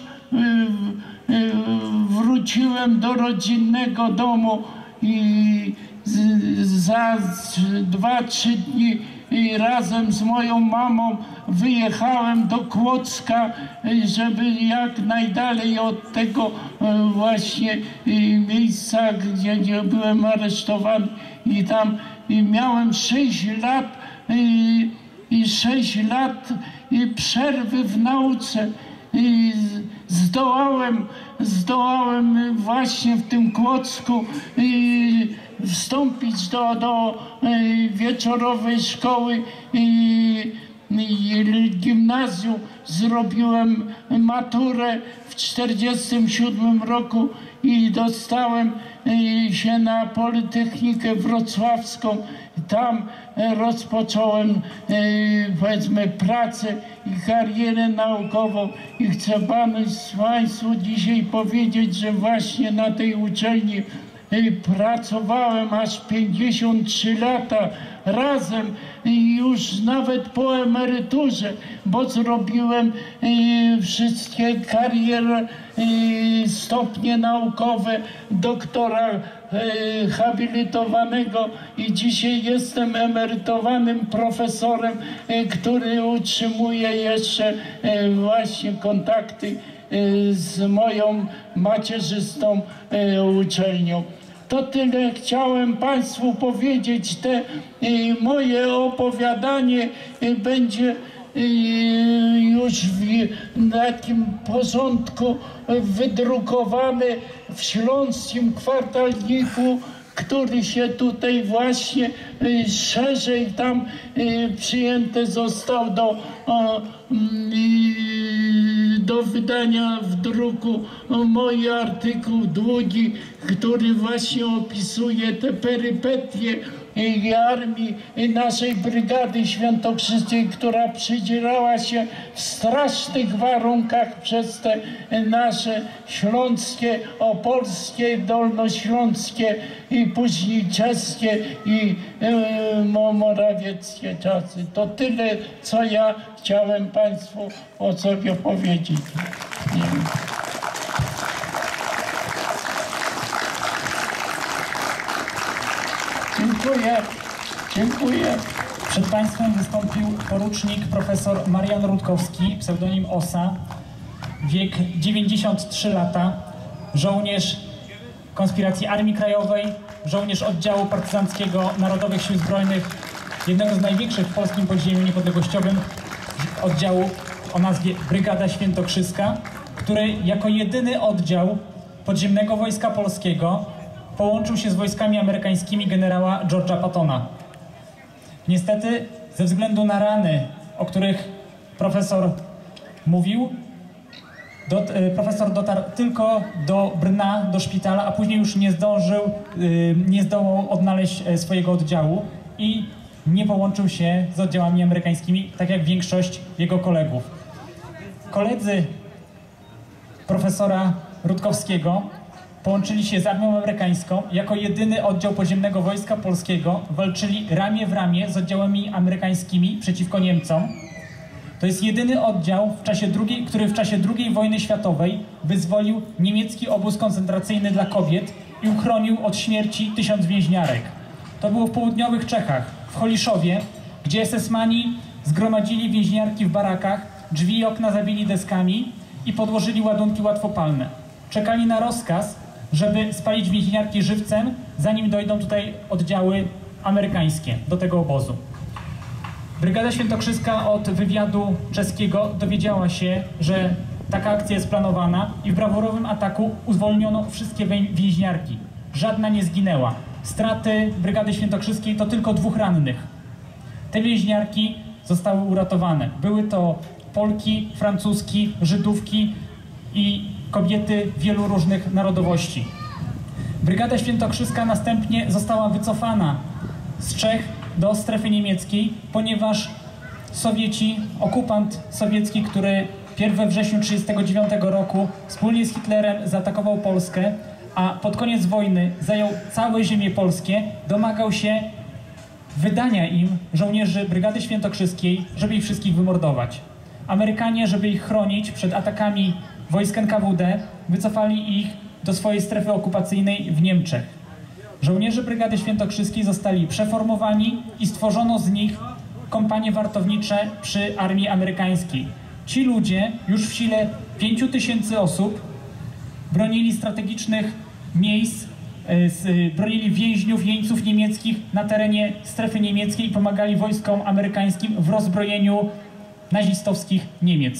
wróciłem do rodzinnego domu i za dwa, trzy dni i razem z moją mamą wyjechałem do Kłodzka, żeby jak najdalej od tego właśnie miejsca, gdzie, gdzie byłem aresztowany, i tam i miałem sześć lat i, i sześć lat i przerwy w nauce. I zdołałem, zdołałem właśnie w tym Kłodzku i wstąpić do, do wieczorowej szkoły i, i gimnazjum. Zrobiłem maturę w czterdziestym siódmym roku i dostałem się na Politechnikę Wrocławską. Tam rozpocząłem, powiedzmy, pracę i karierę naukową i chcę Państwu dzisiaj powiedzieć, że właśnie na tej uczelni pracowałem aż pięćdziesiąt trzy lata razem i już nawet po emeryturze, bo zrobiłem wszystkie kariery, stopnie naukowe, doktora habilitowanego i dzisiaj jestem emerytowanym profesorem, który utrzymuje jeszcze właśnie kontakty z moją macierzystą uczelnią. To tyle chciałem Państwu powiedzieć. Te moje opowiadanie będzie już w takim porządku wydrukowane w Śląskim Kwartalniku który się tutaj właśnie y, szerzej tam y, przyjęty został do, o, y, do wydania w druku o, mój artykuł długi, który właśnie opisuje te perypetie i armii i naszej Brygady Świętokrzyskiej, która przydzierała się w strasznych warunkach przez te nasze śląskie, opolskie, dolnośląskie i później czeskie i e, morawieckie czasy. To tyle, co ja chciałem Państwu o sobie powiedzieć. Dziękuję. Dziękuję. Przed Państwem wystąpił porucznik profesor Marian Rutkowski, pseudonim Osa, wiek dziewięćdziesiąt trzy lata, żołnierz konspiracji Armii Krajowej, żołnierz oddziału partyzanckiego Narodowych Sił Zbrojnych, jednego z największych w polskim podziemiu niepodległościowym oddziału o nazwie Brygada Świętokrzyska, który jako jedyny oddział podziemnego Wojska Polskiego połączył się z wojskami amerykańskimi generała George'a Pattona. Niestety, ze względu na rany, o których profesor mówił, do, e, profesor dotarł tylko do Brna, do szpitala, a później już nie zdążył, e, nie zdołał odnaleźć e, swojego oddziału i nie połączył się z oddziałami amerykańskimi, tak jak większość jego kolegów. Koledzy profesora Rutkowskiego połączyli się z armią amerykańską, jako jedyny oddział podziemnego Wojska Polskiego walczyli ramię w ramię z oddziałami amerykańskimi przeciwko Niemcom. To jest jedyny oddział, w czasie drugiej, który w czasie drugiej wojny światowej wyzwolił niemiecki obóz koncentracyjny dla kobiet i uchronił od śmierci tysiąc więźniarek. To było w południowych Czechach, w Holiszowie, gdzie esesmani zgromadzili więźniarki w barakach, drzwi i okna zabili deskami i podłożyli ładunki łatwopalne. Czekali na rozkaz, żeby spalić więźniarki żywcem, zanim dojdą tutaj oddziały amerykańskie do tego obozu. Brygada Świętokrzyska od wywiadu czeskiego dowiedziała się, że taka akcja jest planowana i w brawurowym ataku uwolniono wszystkie więźniarki. Żadna nie zginęła. Straty Brygady Świętokrzyskiej to tylko dwóch rannych. Te więźniarki zostały uratowane. Były to Polki, Francuski, Żydówki i kobiety wielu różnych narodowości. Brygada Świętokrzyska następnie została wycofana z Czech do strefy niemieckiej, ponieważ Sowieci, okupant sowiecki, który pierw we wrześniu tysiąc dziewięćset trzydziestego dziewiątego roku wspólnie z Hitlerem zaatakował Polskę, a pod koniec wojny zajął całe ziemie polskie, domagał się wydania im żołnierzy Brygady Świętokrzyskiej, żeby ich wszystkich wymordować. Amerykanie, żeby ich chronić przed atakami wojsk N K W D, wycofali ich do swojej strefy okupacyjnej w Niemczech. Żołnierze Brygady Świętokrzyskiej zostali przeformowani i stworzono z nich kompanie wartownicze przy armii amerykańskiej. Ci ludzie, już w sile pięciu tysięcy osób, bronili strategicznych miejsc, bronili więźniów, jeńców niemieckich na terenie strefy niemieckiej i pomagali wojskom amerykańskim w rozbrojeniu nazistowskich Niemiec.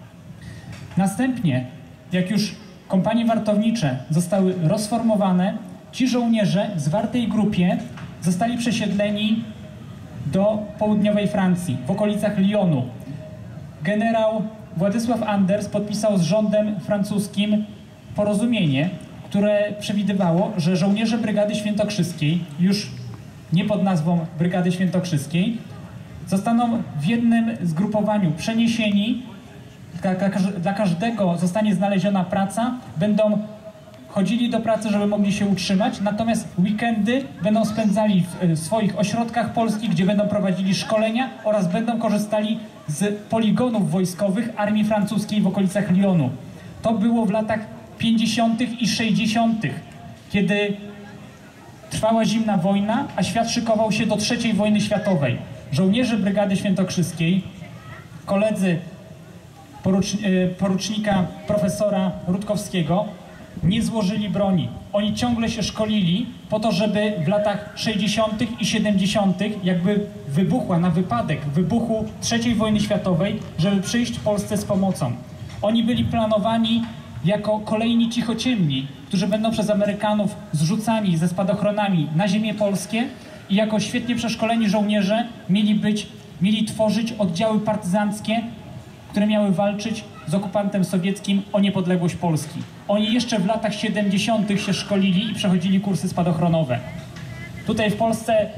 Następnie, jak już kompanie wartownicze zostały rozformowane, ci żołnierze w zwartej grupie zostali przesiedleni do południowej Francji, w okolicach Lyonu. Generał Władysław Anders podpisał z rządem francuskim porozumienie, które przewidywało, że żołnierze Brygady Świętokrzyskiej, już nie pod nazwą Brygady Świętokrzyskiej, zostaną w jednym zgrupowaniu przeniesieni. Dla, dla, dla każdego zostanie znaleziona praca, będą chodzili do pracy, żeby mogli się utrzymać, natomiast weekendy będą spędzali w, w swoich ośrodkach polskich, gdzie będą prowadzili szkolenia oraz będą korzystali z poligonów wojskowych armii francuskiej w okolicach Lyonu. To było w latach pięćdziesiątych i sześćdziesiątych, kiedy trwała zimna wojna, a świat szykował się do trzeciej wojny światowej. Żołnierze Brygady Świętokrzyskiej, koledzy porucz, porucznika profesora Rutkowskiego, nie złożyli broni. Oni ciągle się szkolili po to, żeby w latach sześćdziesiątych i siedemdziesiątych jakby wybuchła, na wypadek wybuchu trzeciej wojny światowej, żeby przyjść Polsce z pomocą. Oni byli planowani jako kolejni cichociemni, którzy będą przez Amerykanów zrzucani ze spadochronami na ziemię polskie i jako świetnie przeszkoleni żołnierze mieli być, mieli tworzyć oddziały partyzanckie, które miały walczyć z okupantem sowieckim o niepodległość Polski. Oni jeszcze w latach siedemdziesiątych się szkolili i przechodzili kursy spadochronowe. Tutaj w Polsce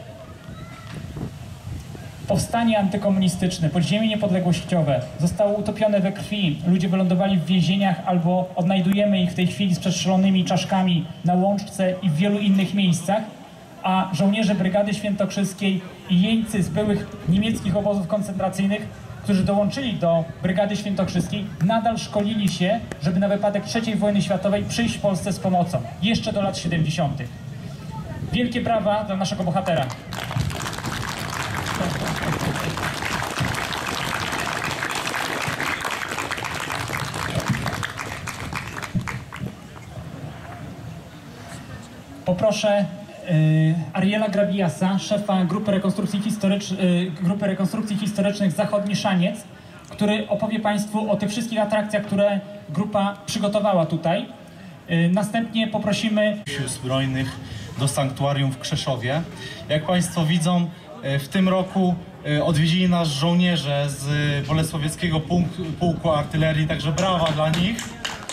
powstanie antykomunistyczne, podziemie niepodległościowe zostało utopione we krwi. Ludzie wylądowali w więzieniach albo odnajdujemy ich w tej chwili z przestrzelonymi czaszkami na Łączce i w wielu innych miejscach, a żołnierze Brygady Świętokrzyskiej i jeńcy z byłych niemieckich obozów koncentracyjnych, którzy dołączyli do Brygady Świętokrzyskiej, nadal szkolili się, żeby na wypadek trzeciej wojny światowej przyjść Polsce z pomocą, jeszcze do lat siedemdziesiątych. Wielkie brawa dla naszego bohatera. Poproszę y, Ariela Grabiasa, szefa Grupy Rekonstrukcji, Historycz, y, Grupy Rekonstrukcji Historycznych Zachodni Szaniec, który opowie Państwu o tych wszystkich atrakcjach, które grupa przygotowała tutaj. Y, następnie poprosimy Sił Zbrojnych do sanktuarium w Krzeszowie. Jak Państwo widzą, w tym roku odwiedzili nas żołnierze z Bolesławieckiego Pułku Artylerii, także brawa dla nich.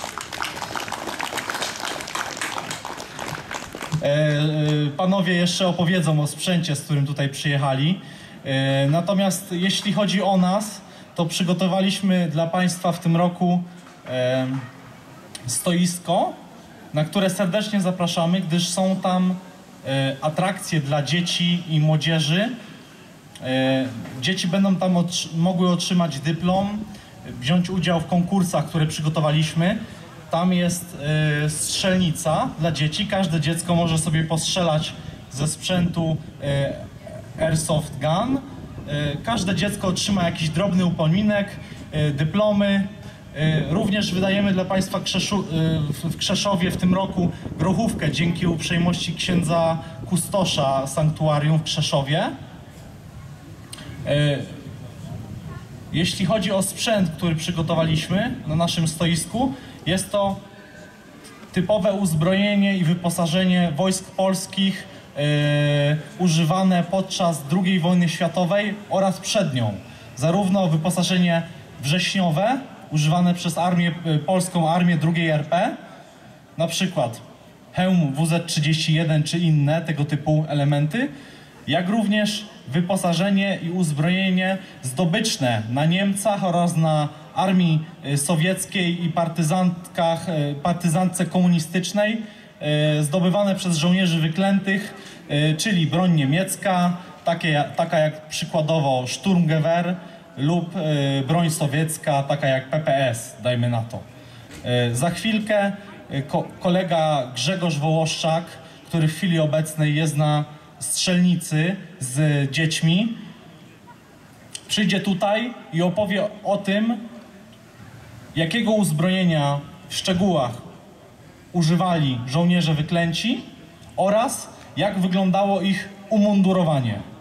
Panowie jeszcze opowiedzą o sprzęcie, z którym tutaj przyjechali. Natomiast jeśli chodzi o nas, to przygotowaliśmy dla Państwa w tym roku stoisko, na które serdecznie zapraszamy, gdyż są tam atrakcje dla dzieci i młodzieży. Dzieci będą tam otr- mogły otrzymać dyplom, wziąć udział w konkursach, które przygotowaliśmy. Tam jest strzelnica dla dzieci. Każde dziecko może sobie postrzelać ze sprzętu Airsoft Gun. Każde dziecko otrzyma jakiś drobny upominek, dyplomy. Również wydajemy dla Państwa Krzeszu, w Krzeszowie w tym roku grochówkę dzięki uprzejmości księdza kustosza sanktuarium w Krzeszowie. Jeśli chodzi o sprzęt, który przygotowaliśmy na naszym stoisku, jest to typowe uzbrojenie i wyposażenie wojsk polskich e, używane podczas drugiej wojny światowej oraz przed nią. Zarówno wyposażenie wrześniowe, używane przez armię, polską armię drugiej R P, na przykład hełm W Z trzydzieści jeden czy inne tego typu elementy, jak również wyposażenie i uzbrojenie zdobyczne na Niemcach oraz na armii sowieckiej i partyzantkach, partyzantce komunistycznej, zdobywane przez żołnierzy wyklętych, czyli broń niemiecka, takie, taka jak przykładowo Sturmgewehr lub broń sowiecka, taka jak P P S, dajmy na to. Za chwilkę ko kolega Grzegorz Wołoszczak, który w chwili obecnej jest na strzelnicy z dziećmi, przyjdzie tutaj i opowie o tym, jakiego uzbrojenia w szczegółach używali żołnierze wyklęci oraz jak wyglądało ich umundurowanie.